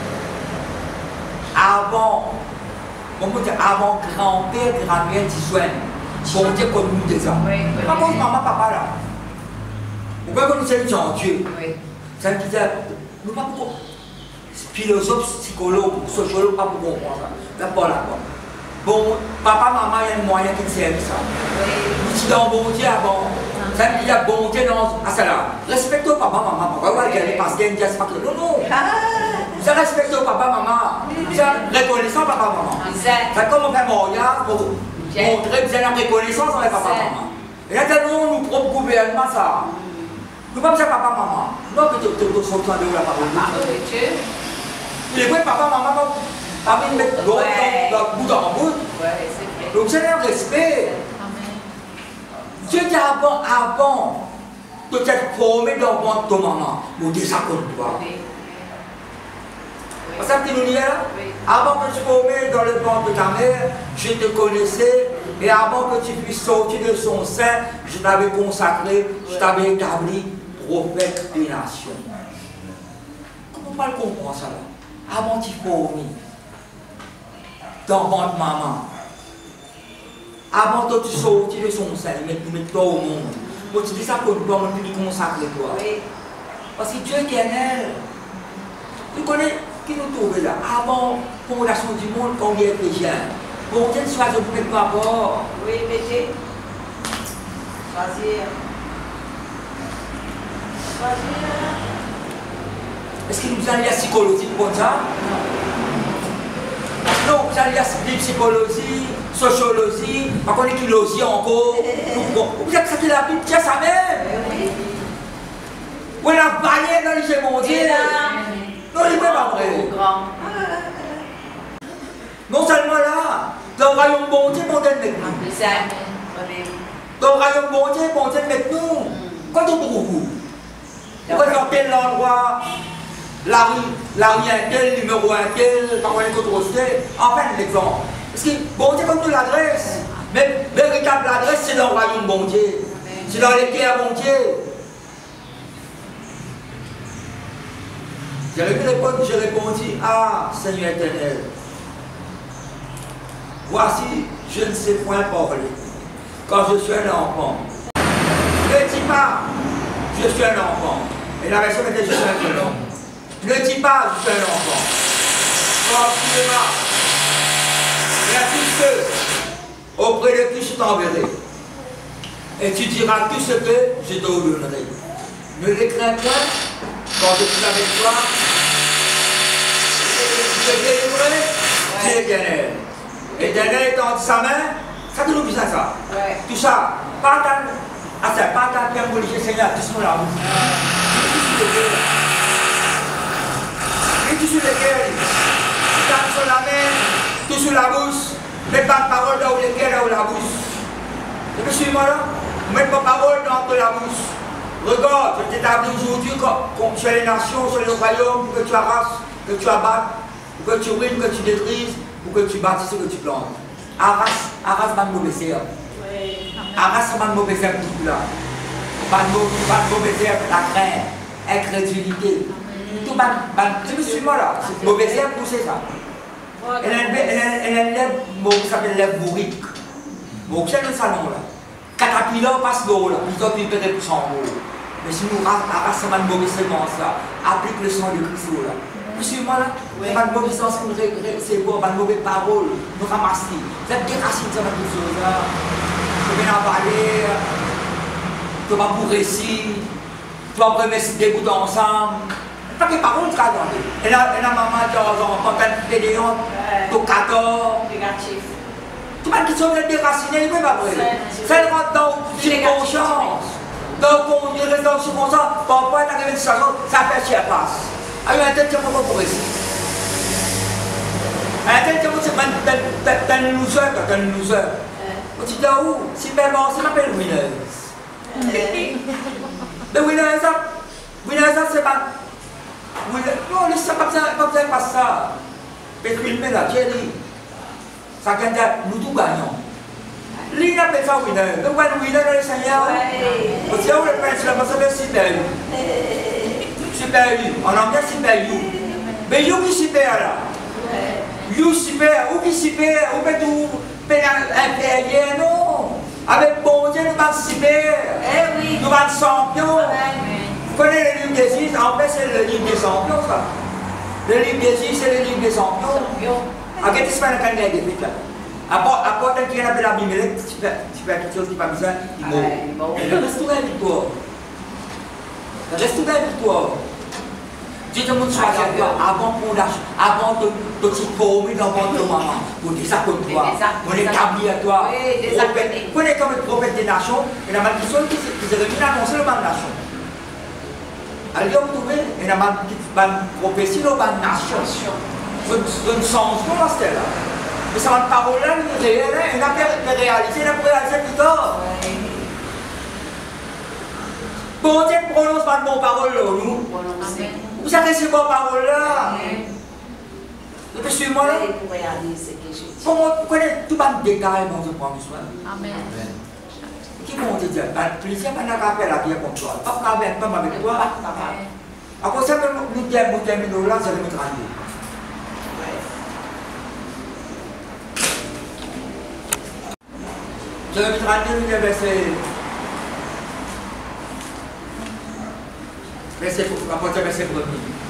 [SPEAKER 1] Avant, on peut dire avant grand-père, grand-mère, tu soignes. Bon Dieu comme nous déjà. Pas comme maman, papa là. Pourquoi que nous sommes Dieu? Ça veut dire, nous pas pour philosophe, psychologue, sociologue, pas pour comprendre ça. D'abord là. Bon, papa, maman, il y a un moyen qui servent ça. Nous sommes bon Dieu avant. Ça veut dire bon Dieu dans ça là. Respectez papa, maman. Pourquoi vous allez passer un geste pas que non, non. Vous respectez papa, maman. Vous êtes reconnaissant papa, maman. C'est comme on fait mariage pour montrer que vous avez la reconnaissance envers papa, maman. Et là, nous, nous propre gouvernement, ça. Nous ne pouvons pas dire papa, maman. Non, que tu sortes de la parole. Les vrais papa, maman, pas de mettre l'autre dans bout en bout. Donc, c'est un respect. Dieu dit avant de t'être formé dans le ventre de ton maman, nous déjà comme toi. Vous savez ce qu'il nous dit là? Avant que tu formé dans le ventre de ta mère, je te connaissais, et avant que tu puisses sortir de son sein, je t'avais consacré, je t'avais établi prophète des nations. Comment on peut le comprendre ça là? Avant que tu formé dans le ventre de maman, avant que tu sortis de son sein, nous mettons toi au monde. Moi, tu dis ça pour toi, on peut consacrer toi. Parce que Dieu est éternel. Tu connais qui nous trouve là? Avant la fondation du monde, quand il y a péché, bon Dieu choisit de mettre par rapport.
[SPEAKER 2] Oui, mettez. Choisir.
[SPEAKER 1] Est-ce que nous allons à la psychologie comme ça? Non, vous allez à la psychologie, sociologie, on connaît qui logie encore. Vous êtes ça qui la Bible, tiens ça même. Vous la balayé dans les mondiaux. Non, il n'est pas vrai. Non seulement là, dans le royaume bon Dieu, bon Dieu avec nous. Dans le royaume bon Dieu avec nous. Quand on trouve vous? Vous allez dans quel endroit? La rue un tel, numéro un tel, par contre, enfin l'exemple. Parce que bon Dieu comme nous l'adresse, mais véritable adresse c'est dans le royaume bon Dieu. C'est dans les terres bon Dieu. J'ai répondu, ah Seigneur éternel, voici, je ne sais point parler, quand je suis un enfant. Ne dis pas, je suis un enfant. Et la version était je suis un jeune homme. Ne dis pas, je suis un enfant. Continue-moi. Merci que auprès de qui je t'enverrai. Et tu diras tout ce que je t'ordonnerai. Ne les crains point, quand je suis avec toi. Je te délivrerai, c'est l'éternel. L'éternel étend sa main, ça que nous disons ça. Tout ça, pas ta pierre religieux, Seigneur, tout ce qu'on a. tout sur les cœurs. Tape sur la main, tout sur la bouche. Mets pas de parole dans les cœurs, dans la bouche. Et puis suis-moi là, mets pas de parole dans la bouche. Regarde, je t'établis aujourd'hui sur les nations, sur les royaumes, pour que tu arrases, que tu abattes, pour que tu ruines, que tu détruises, pour que tu bâtisses, que tu plantes. Arrase pas de mauvais serre. Arrase pas de mauvais serre pour tout là. Pas de mauvais serre, la crainte, incrédulité. Tout tu me suis moi là, c'est mauvais serre pour c'est ça. Elle a une lèvre qui s'appelle lèvre bourrique. Bon, c'est le salon là. Caterpillar passe l'eau là, ils ont libéré pour son eau. Mais si nous arrasons de mauvais semences là, applique le sang de Christ là. Vous suivez moi là? Pas de mauvais sens, c'est bon, pas de mauvaises paroles, nous ramasser. Vous êtes déracines de cette chose là. Tu viens en parler, tu vas pour récit, tu vas remettre des bouts ensemble. Pas que paroles, tu vas regarder. Et la maman dit aux enfants, quand tu es pédéante, tu es 14.
[SPEAKER 2] Négatif.
[SPEAKER 1] Tout le monde qui sont déracinés, il ne peut pas vrai. C'est le rentre dans une conscience. Donc, on reste dans une conscience, parfois, il arrive une situation, ça fait chier passe. Alors, un tel qui est pas pour ici. Un tel qui est t'as une loser, t'as une loser. Tu dis où? Si ben bon, ça m'appelle winner. Mais winner, ça, c'est pas. Non, c'est pas besoin de passer ça. Mais filmer là, Thierry. Ça veut dire nous tous gagnons. L'île appelle ça winner. Donc, winner dans les Seigneurs. Parce que où le prince, là, ça s'appelle super you. Super you. En anglais, super you. Mais you qui super là. You super. Ou qui super. Ou peut tout. Impérial, non. Avec bon Dieu, nous sommes super. Nous sommes champions. Vous connaissez le livre des Is? En fait, c'est le livre des champions, ça. Le livre des Is, c'est le livre des champions. Qu'est-ce que tu fais quand tu as des là? À part qu'il y a la Bible, tu fais quelque chose qui n'est pas besoin, il mort. Et le reste tout avec toi. Le reste tout avec toi. Dieu te montre avant qu'on lâche, avant de te former dans votre maman, pour dire ça comme toi, pour établir à toi. Vous connaissez comme le prophète des nations, et la maldition qui s'est remis à annoncer le ban de nation. Alors vous trouvez, il y a une prophétie de ban de nation. Je ne change pas ce là. Mais ça va une parole là, il est réel, il a réalisé, il a réalisé plus tard. Bon Dieu prononce pas de bonnes paroles là, nous. Vous savez ces bonnes paroles là. Et puis suivez-moi là. Vous connaissez tout le détail, bon Dieu prend du soin.
[SPEAKER 2] Amen.
[SPEAKER 1] Qui vont te dire, plaisir, pas d'appel à bien contre toi. Pas avec toi. À cause de ça, nous terminons là, ça va nous grandir. Je vais me rendre le verset 1er.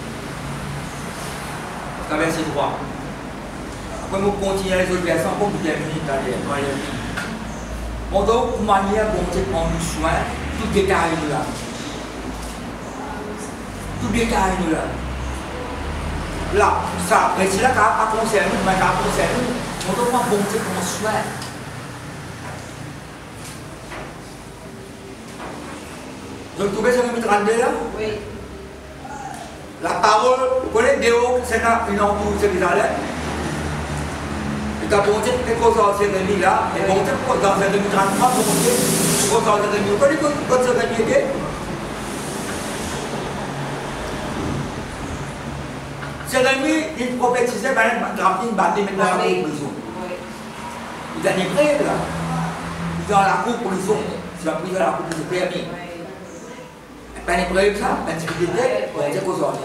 [SPEAKER 1] Verset 3. Après, nous continuons les autres versets pour vous terminer dans les livres. On doit pour manière bon Dieu prendre soin, tout détail nous là. Tout détail nous là. Là, ça, mais c'est là qu'on n'a pas concerné, mais qu'on a concerné. On doit prendre bon Dieu prendre soin. Vous trouvez ce que vous rendez là?
[SPEAKER 2] Oui.
[SPEAKER 1] La parole, vous connaissez Déo, c'est une entour de Jérusalem. Et quand bon Dieu fait cause dans Jérémie là, et bon Dieu dans Jérémie 33, bon Dieu, cause dans Jérémie. Vous connaissez quand Jérémie était? Jérémie, il prophétisait, il battait maintenant dans la cour prison. Il a des prêts là. Il est dans la cour prison. C'est la prison, la cour prison permis. Ben les preuves ça, ben tu peux dire, bon Dieu qu'aux autres.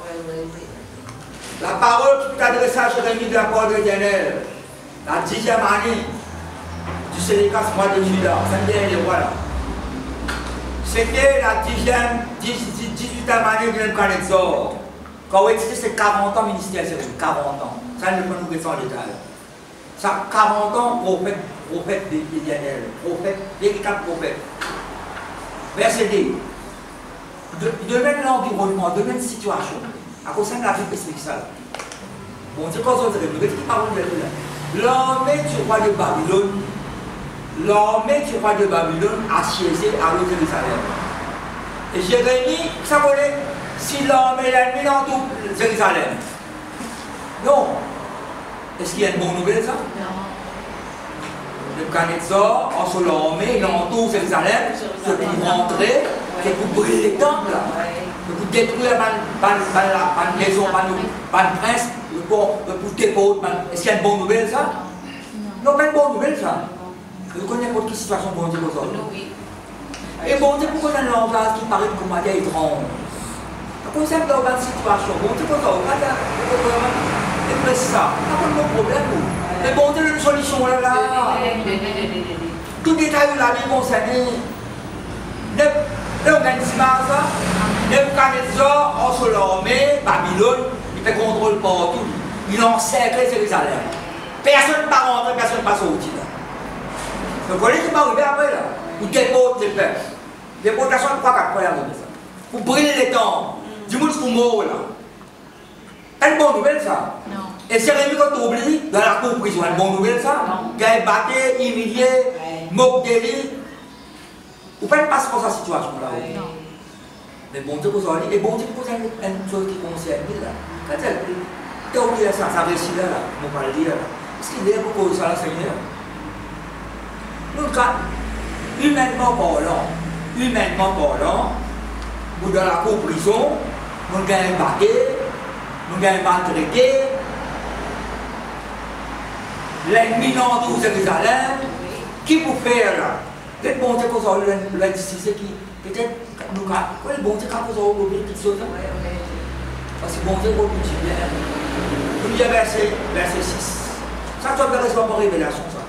[SPEAKER 1] La parole qui t'a adressée à Jérémie de la parole de l'Éternel, la 10e année du Sélékas, mois de Judas, voilà. C'était la 18e année de Nebuchadnezzar. Quand on dit c'est 40 ans ministère, c'est 40 ans. Ça ne peut nous rester en détail. Ça 40 ans prophète de l'Éternel, véritable prophète. Verset 2. De même l'environnement, de même situation. À cause de la vie spéciale. Bon, c'est quoi ça? Vous qui parle de l'armée du roi de Babylone, a siégé à Jérusalem. Et Jérémie, ça Si l'armée l'ennemi dans tout Jérusalem. Non. Est-ce qu'il y a une bonne nouvelle ça?
[SPEAKER 2] Non.
[SPEAKER 1] Nebuchadnezzar, en son armée, il entoure Jérusalem, c'est pour rentrer, c'est pour brûler les temples, c'est pour détruire ma maison, ma prince, pour déposer. Est-ce qu'il y a une bonne nouvelle ça? Non, pas une bonne nouvelle ça. Vous connaissez votre situation pour dire ça.
[SPEAKER 2] Oui.
[SPEAKER 1] Et bon Dieu, pourquoi on a un langage qui paraît comme un étrange? Pourquoi c'est dans une situation? Bon Dieu, pourquoi on a et ça? Pas de problème. Mais bon Dieu, une solution là là. Tout détail de la vie, mon Seigneur. L'organisation, Nebuchadnezzar, en son armée, Babylone, il fait contrôle partout. Il encercle Jérusalem. Personne ne va rentrer, personne ne va sortir. Vous voyez ce qui va arriver après là? Vous déportez les peuples. Déportation de 3-4 fois arriver ça. Vous brûlez les temples. Du monde qui mort là. C'est une bonne nouvelle ça?
[SPEAKER 2] Non.
[SPEAKER 1] Et c'est Jérémie quand tu oublies, dans la cour prison, une bonne nouvelle ça?
[SPEAKER 2] Non.
[SPEAKER 1] Qui a battu, humilié, moqué. Vous ne faites pas pour sa situation là.
[SPEAKER 2] Non.
[SPEAKER 1] Mais bon Dieu vous en dit, et bon Dieu vous a une chose qui concerne là. Quand tu as oublié ça, ça réussit là, on va le dire là. Parce qu'il est beaucoup ça, Seigneur. Nous, humainement parlant, nous dans la cour prison, nous gagnons battu, nous gagnons maltraité. L'ennemi dans tout Jérusalem, qui vous fait là? Peut-être bon Dieu qu'on a le justice qui, peut-être nous, le bon Dieu quand vous avez oublié quelque chose. Parce que bon Dieu vous dit bien. Vous lisez verset 6. Ça, tu as raison pour révélation, ça.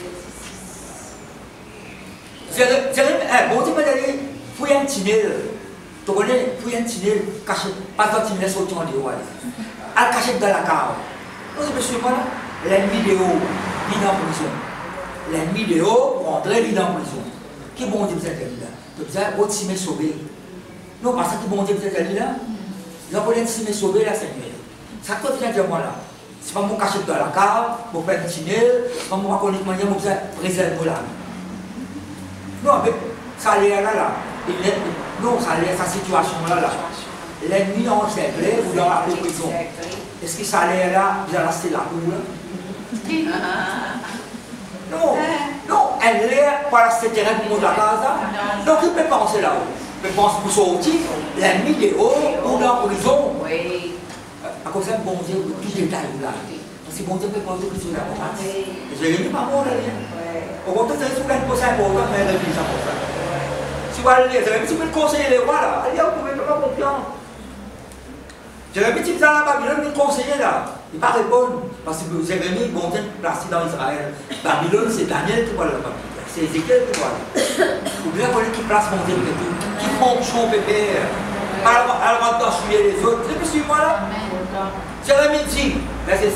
[SPEAKER 1] Bon Dieu m'a dit, fouille un tunnel. Tu connais, fouille un tunnel, caché, pas dans le tunnel, sauter en dehors. Elle caché dans la cave. Vous savez, je là, l'ennemi de haut, il est en prison. L'ennemi de haut, pour entrer, il est en prison. Qui bon Dieu vous a dit là? Tu as votre cimé sauvé. Non, parce que bon Dieu vous a dit là, il a voulu cimé sauvé là, Seigneur. Ça te vient de moi là. C'est pas mon caché dans la cave, pour faire un tunnel, c'est pas mon raconter manière, pour préserver la vie. Non, mais ça l'air là. Non, ça l'air sa situation là. L'ennemi en encerclé ou dans la prison. Est-ce que ça l'air là, vous allez rester là où là? Non, non, elle l'air pour rester terrain pour monter la casa. Donc il peut penser là-haut. Il peut penser pour sortir, l'ennemi de haut ou dans la prison.
[SPEAKER 2] Oui.
[SPEAKER 1] À cause de bon Dieu, tout détail là. Parce que bon Dieu peut penser que c'est la commence. Jérémie pas mort là. Au contraire, c'est une chose importante, mais elle est pour ça. Si vous allez lire, Jérémie, tu peux conseiller les rois là. Allez, vous pouvez pas confiance. Jérémie, tu vas à la Babylone, il conseiller là. Il ne va pas répondre. Parce que Jérémie, bon Dieu, placé dans Israël. Babylone, c'est Daniel qui va le faire. C'est Ézéchiel qui va le faire. Vous voulez qui place mon Dieu et tout. Qui fonction bébé. Elle va t'ensuyer les autres. C'est suivez-moi là. Jérémie dit, verset 6.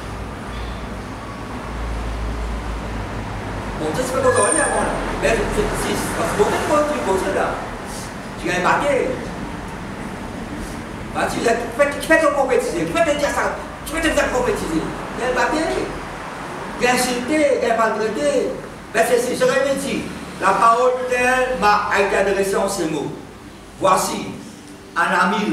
[SPEAKER 1] Bon Dieu, c'est pas qu'on va lire avant là. Verset 6. Parce que bon Dieu, il faut un truc comme ça là. Tu gagnes pas bien. Tu fais ton compétition, tu fais te dire ça, tu fais te dire compétition. Il y a un papier, il y a insulté, il y a maltraité. Verset 6, Jérémie dit, la parole d'elle m'a été adressée en ces mots. Voici, Anamil,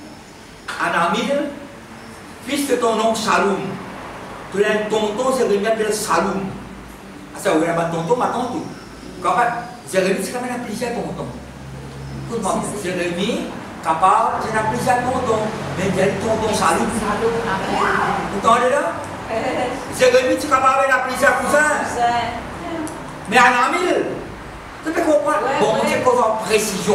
[SPEAKER 1] fils de ton oncle Shalom. Tu as un tonton, Jérémie appelle Shalom. Ça, vous avez un tonton, ma tante. Jérémie, c'est quand même un plaisir tonton. Jérémie, capable, c'est un plaisir tonton. Mais il y a le tonton Shalom. Vous entendez là? Jérémie, tu es capable d'appeler ça cousin. Mais Anamil, tu peux comprendre? Bon, on dit qu'on a en précision.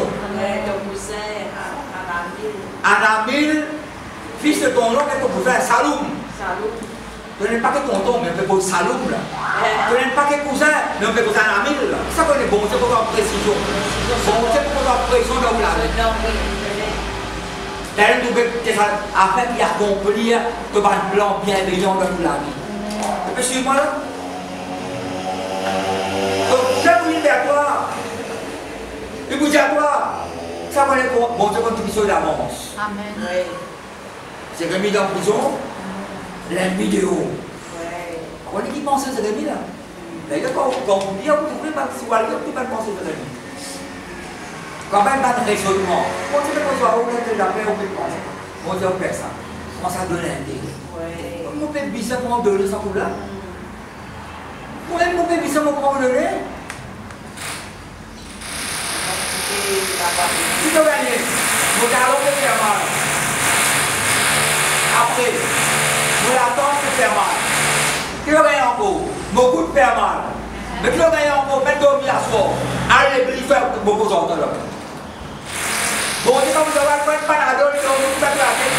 [SPEAKER 1] Anamil, fils de ton oncle et ton cousin, Saloum. Tu n'es pas que tonton, mais on peut dire Saloum. Tu n'es pas que cousin, mais on peut dire Anamil. C'est ça qu'on est bon, c'est qu'on a en précision. Bon, c'est qu'on a en précision dans la vie. D'ailleurs, nous devons afin qu'il y a accomplir que un plan bienveillant dans la vie. Tu peux suivre moi là? Donc, je vous dis vers toi. Je vous dis à toi. Ça va aller pour bon Dieu comme tu es d'avance.
[SPEAKER 2] Amen.
[SPEAKER 1] C'est remis dans la prison. L'ennemi de haut. On est qui pense à ce ennemi là? D'ailleurs, quand vous dites, vous ne pouvez pas, si vous allez, vous ne pouvez pas penser à ce ennemi. Quand même, pas de raisonnement. Bon Dieu, on va de la paix, on peut penser. Bon Dieu, on fait ça. On s'en donne un délai. On peut bizarre pour en donner ça pour là. Pour même, on peut bizarre pour en donner. Si tu gagnes, nous allons te faire mal. Après, nous l'attendons te faire mal. Tu gagnes encore, beaucoup de faire mal. Mais tu gagnes encore, mettre dormir à soir. Allez, briser beaucoup d'autres là. Bon, c'est comme vous avez fait pas la donne, vous vous faites la tête.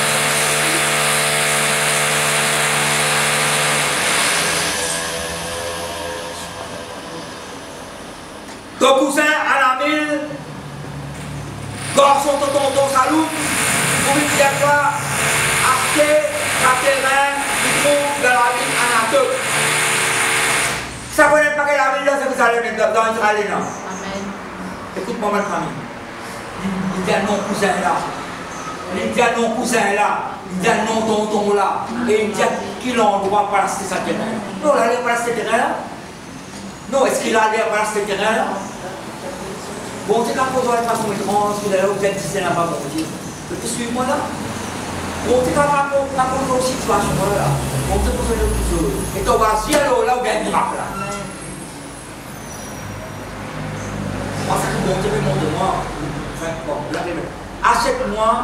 [SPEAKER 1] Ton cousin à la mille, garçon de tonton Salou, pour une pierre fois, acheter un terrain qui trouve dans la ville Anatole. Ça ne connaît pas que la ville là, c'est que vous allez mettre dans Israël là.
[SPEAKER 2] Amen.
[SPEAKER 1] Écoute-moi, ma famille. Il dit à non cousin là. Il dit à non cousin là. Il dit à non tonton là. Et il dit à qui l'endroit pour acheter sa terrain. Non, il allait pour acheter ce terrain là. Non, est-ce qu'il allait pour acheter ce terrain là? Bon, c'est quand on a une façon étrange, qu'il est là, vous êtes ici là-bas, bon Dieu. Tu suis-moi là? Bon, c'est quand on a une situation là. Bon, c'est pour ça que je et tu vas si alors là, vous avez un miracle là. Moi, ça que bon Dieu me montre moi. Achète-moi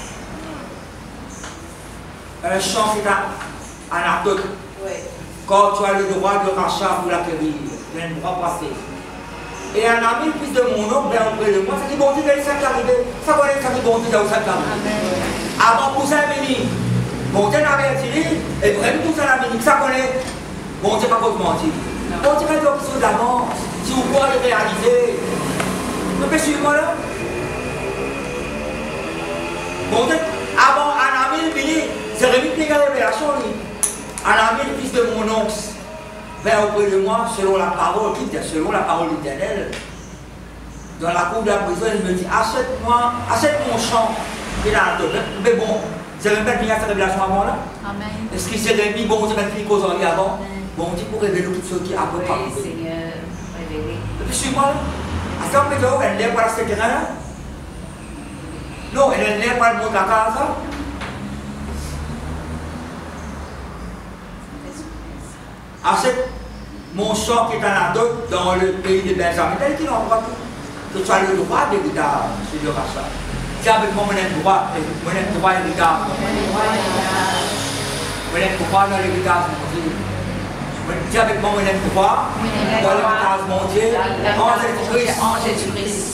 [SPEAKER 1] un champ qui est à Anatole. Quand tu as le droit de rachat pour l'acquérir, tu as le droit de passer. Et un ami, fils de mon oncle, bien auprès de moi, ça dit bon Dieu, ça qui arrivé. Ça connaît ça dit bon Dieu, ça qui arrivé. Avant cousin béni, bon Dieu n'avait dit, et vraiment tout ça n'a béni, ça connaît. Bon Dieu, pas pour te mentir. Bon Dieu, pas de chose d'avance. Si vous pouvez le réaliser, vous pouvez suivre moi là. Bon Dieu, avant un ami béni, c'est remis de la révélation, lui. Un ami, fils de mon oncle, vint auprès de moi, selon la parole de l'Éternel, dans la cour de la prison, il me dit, achète mon champ, qui est dans la tête. Mais bon, c'est même pas fini à cette révélation avant là.
[SPEAKER 2] Amen.
[SPEAKER 1] Est-ce qu'il s'est remis, bon, c'est même fini cause en avant?
[SPEAKER 2] Amen.
[SPEAKER 1] Bon, on dit pour révéler tout ce qui a peu parlé.
[SPEAKER 2] Oui, Seigneur, révélé.
[SPEAKER 1] Et puis suis-moi là. À ce moment-là, elle n'est pas à ce terrain là. Non, elle n'est pas le monde de la casa. Achète mon champ qui est en Anatole dans le pays de Benjamin, tel qu'il envoie tout. Que tu as le droit d'héritage sur le rachat. Si avec moi, mon droit d'héritage. Mon droit dans l'héritage, mon Dieu. Si avec moi, mon droit dans l'héritage, mon Dieu, en Jésus-Christ.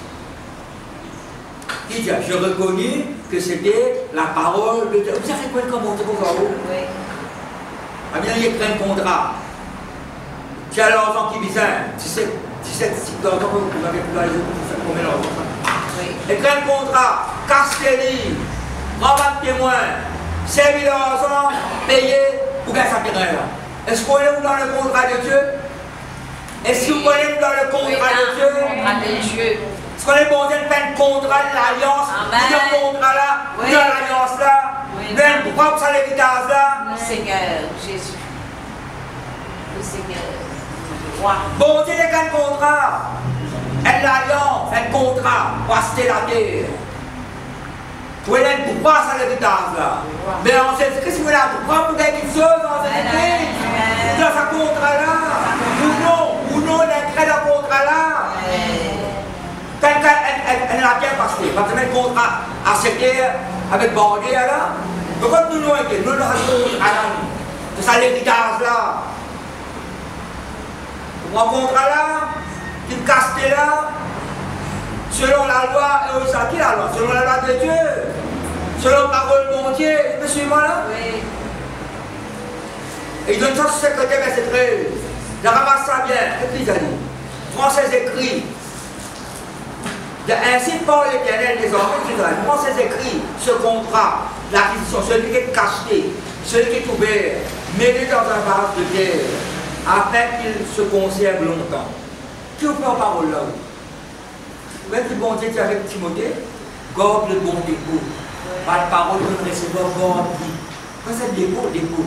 [SPEAKER 1] Il dit, je reconnais que c'était la parole de Dieu. Vous savez quoi comme on dit pour vous?
[SPEAKER 2] Oui.
[SPEAKER 1] Ah bien, il prend un contrat. Tu as l'enfant qui vient, 17 ans, vous avez pu aller combien d'enfants?
[SPEAKER 2] Oui.
[SPEAKER 1] Il prend un contrat, Castelli, renvente témoin, 5 000 ans, payé pour gagner sa terrain. Est-ce qu'on est dans le contrat de Dieu? Est-ce qu'on est dans le contrat de Dieu?
[SPEAKER 2] Contrat de Dieu.
[SPEAKER 1] Est-ce qu'on est bon de faire un contrat de l'alliance? Dans le contrat là, dans l'alliance là, même pourquoi vous allez l'héritage là?
[SPEAKER 2] Seigneur Jésus. Le Seigneur. Le roi.
[SPEAKER 1] Bon Dieu n'est qu'un contrat. Elle l'alliance, un contrat pour acheter la terre. Oui, pourquoi ça l'héritage là? Mais on sait que si vous l'avez, pourquoi vous avez quelque chose dans cette église? Dans ce contrat là? Ou non, elle a créé le contrat là? Quelqu'un, elle n'a bien passé. Parce que le contrat acheté avec Bordé là. Donc comme nous avons été, nous avons c'est ça l'héritage là. Vous rencontrez là, qui casse là, selon la loi, et ça qui la loi? Selon la loi de Dieu, selon la parole de mon Dieu, vous suivez moi là?
[SPEAKER 2] Oui.
[SPEAKER 1] Et il donne ça au secrétaire verset 13. Je ramasse ça bien, qu'est-ce qu'il a dit? Français écrit. Ainsi parle l'Éternel des enfants d'Israël. Français écrit ce contrat, l'acquisition, celui qui est cacheté, celui qui est ouvert, mettez dans un vase de terre, afin qu'il se conserve longtemps. Qui vous fait en parole là? Même si bon Dieu était avec Timothée, garde le bon dépôt. Par la parole de notre receveur, garde dit. Quand c'est dépôt, dépôt.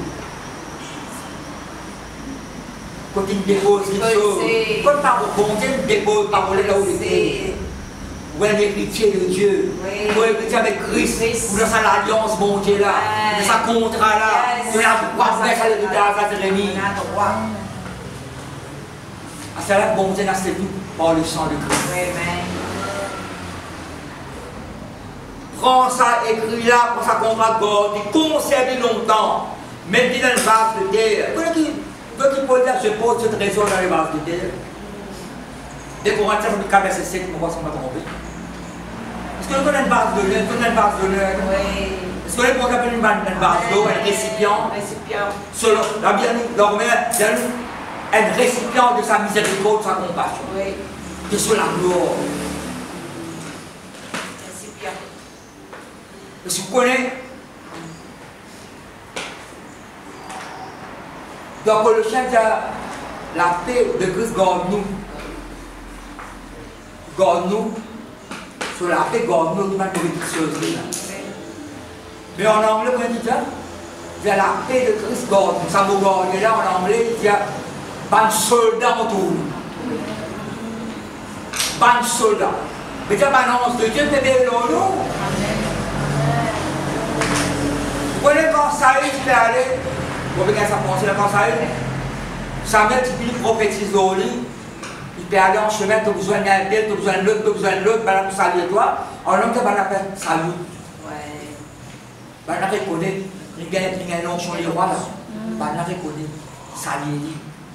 [SPEAKER 1] Quand il dépose une chose, quand par bon Dieu dépose parole là où il est. Ou un héritier de Dieu.
[SPEAKER 2] Oui.
[SPEAKER 1] Ou un héritier avec Christ. Ou dans sa alliance, mon Dieu là. Dans sa contrat là.
[SPEAKER 2] Yes.
[SPEAKER 1] Tu as le droit de mettre le gars à Jérémie.
[SPEAKER 2] On a le droit.
[SPEAKER 1] À cela, bon Dieu, c'est nous par le sang de Christ.
[SPEAKER 2] Amen.
[SPEAKER 1] Prends ça, écris-là pour sa contrat de God. Conserve longtemps. Mets-le dans le vase de terre. Toi qui peux dire, je pose ce trésor dans le vase de terre. Dès qu'on rentre dans le cas verset 7, on voit ce qu'on va tromper. Est-ce que nous avons une base de l'air? Est-ce qu'on a une base de l'air?
[SPEAKER 2] Oui.
[SPEAKER 1] Est-ce qu'on a une base d'eau, un récipient? Selon la Bible, nous, un récipient de sa miséricorde, de sa compassion.
[SPEAKER 2] Oui.
[SPEAKER 1] De sur la gloire.
[SPEAKER 2] Récipient.
[SPEAKER 1] Est-ce que vous connaissez? Dans Colossiens, il y a la paix de Christ garde-nous. Garde-nous. Sur la paix, garde-nous, nous avons une chose. Mais en anglais, comment il dit ça? Il y a la paix de Christ garde-nous. Ça vous garde là en anglais, il y a un soldat autour. Un soldat. Mais il y a une annonce de Dieu, mais bien nous. Vous connaissez quand Saül peut aller? Vous voyez ça penser là quand Saül? Samuel, tu peux prophétiser au lit. Il peut aller en chemin, tu as besoin d'un tel, tu as besoin de l'autre, tu as besoin de l'autre, ben là pour saluer toi. En l'homme, tu as appelé salut.
[SPEAKER 2] Ouais.
[SPEAKER 1] Ben là, reconnaît. Il y a un nom sur les rois là. Ben là, reconnaît. Salut.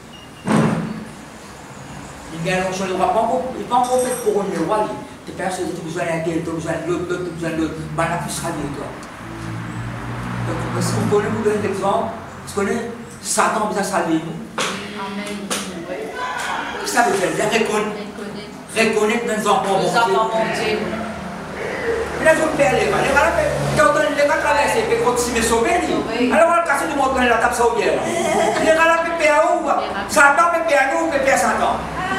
[SPEAKER 1] Il y a un nom sur les rois. Il n'est pas encore fait pour les rois. Tu as besoin d'un tel, tu as besoin de l'autre, tu as besoin de l'autre. Ben là, pour saluer toi. Donc, est-ce que vous pouvez vous donner l'exemple? Est-ce que Satan a besoin de saluer nous?
[SPEAKER 2] Amen.
[SPEAKER 1] Ça veut dire reconnaître nos enfants
[SPEAKER 2] Nous avons mon Dieu.
[SPEAKER 1] Mais là, je me perds les gars. Les gars traversent, ils peuvent continuer à sauver. Alors, on va casser du monde dans la table saoudienne. Les gars là, ils peuvent où? Satan peut perdre nous, peut perdre Satan.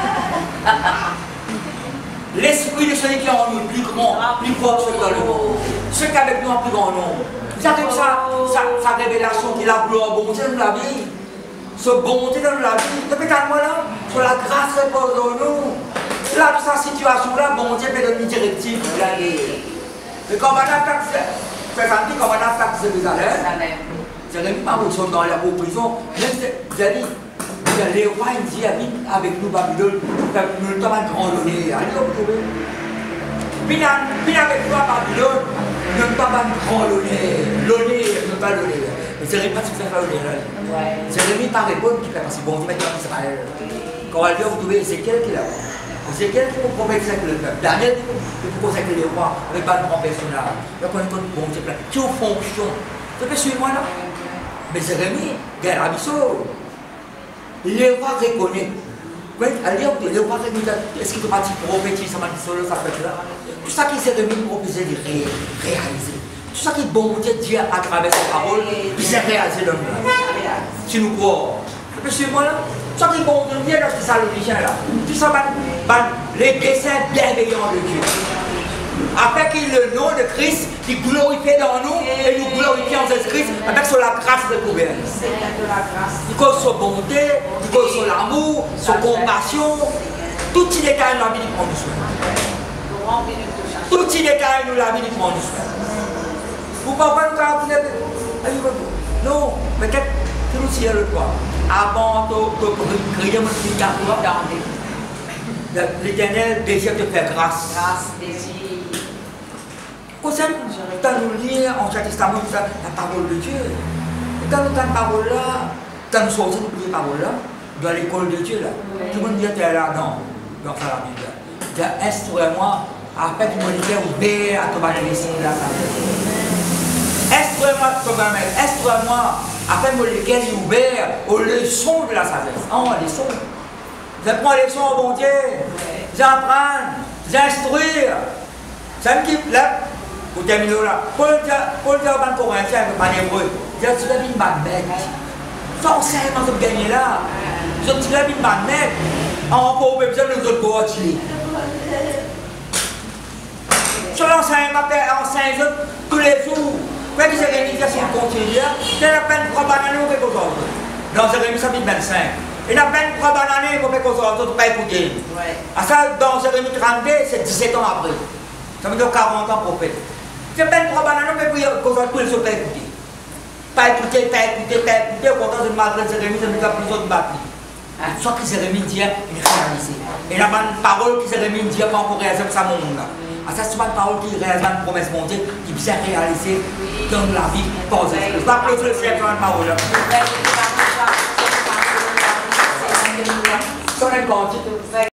[SPEAKER 1] L'esprit de celui qui est en nous, plus grand, plus fort que dans le monde. Ceux qui avec nous en plus grand nombre. Vous savez que sa révélation qui est la gloire, bon Dieu, nous la vie. Ce bonté dans la vie, depuis tant de mois là, sur la grâce repose en nous. Là, dans cette situation-là, bon Dieu peut donner une directive pour l'aller. Mais quand on a fait samedi, quand on a fait Jérusalem, Jérémie pas vous dans la prison, vous avez dit, les rois, ils disent, avec nous, Babylone, nous le temps de grand donner. Allez, vous trouvez. Puis avec nous, Babylone, nous ne pas de grand donner. L'honneur, ne pas l'honneur. Mais Jérémie pas si vous faites l'honneur. Jérémie pas répondre, parce que bon Dieu maintenant Israël. Quand on va dire, vous trouvez Ézéchiel qui est là. Ézéchiel qui pour prophétiser avec le peuple. Daniel qui pour consacrer les rois avec pas de grand personnage. Donc on est comme bon Dieu plein. Qui est en fonction. Vous pouvez suivre moi là? Mais Jérémie, il y a l'habisseau. Les rois reconnaissent. Oui, allez, les rois reconnaissent. Est-ce qu'il faut pas prophétiser, ça m'a dit solo, ça fait là? Tout ça qui Jérémie proposait de réaliser. Tout ça qui est bon Dieu dit à travers sa parole, puis c'est réalisé dans le monde. Si nous croyons. Vous suivez moi là? Tout ça qui est bon Dieu dit dans ce salonnicien là. Tout ça, les desseins bienveillants de Dieu. Afin qu'il le nom de Christ qui glorifie dans nous et nous glorifie en Jésus-Christ avec sur la grâce de couvert. Il cause son bonté, il cause son amour, son compassion. Tout il détail dans la vie du prend du soin. Tout il détail dans la vie du prend du soin. Vous ne pouvez pas nous dire, non, peut-être que nous sommes le droit. Avant de crier mon petit garçon, l'Éternel désire te faire grâce.
[SPEAKER 2] Grâce, désir.
[SPEAKER 1] Quand nous lisons en Ancien Testament la parole de Dieu, et quand nous avons la parole là, quand nous sortons de la parole là, dans l'école de Dieu là, tout le monde dit, tu es là, non, dans la Bible. Tu as instruis-moi afin que mon cœur ouvert à ton bénédiction de la sagesse. Instruis-moi afin que mon cœur est ouvert aux leçons de la sagesse. Oh, leçons. J'apprends les leçons au bon Dieu. J'apprends, j'instruire. Ça me quitte là. Pour terminer là. Pour le dire en coréen, en hébreu, tu as une bête. Forcément, tu as gagné là. Tu as une bête. Encore besoin de nous autres coachés. Sur l'enseignement, enseigne tous les jours. Quand il s'est réuni sur continue, il a peine 3 bananes ou quelque chose. Dans Jérémie 25. Il a peine 3 bananes pour quelque chose, tu ne peux pas écouter. Dans Jérémie 32, c'est 17 ans après. Ça veut dire 40 ans prophète. C'est peut-être 3 bananes, mais pour le sauter écouter. Pas écouter, pourtant c'est une malgré cérémonie, c'est une plus de batterie. Soit qui s'est remis dire, il réalisé. Et la parole qui s'est remis dire, pas encore réalisé pour ça, mon monde là. Ça, c'est pas une parole qui réalise une promesse mondiale, qui peut réaliser dans la vie par Jésus. Pas plus le ciel sur une parole. Son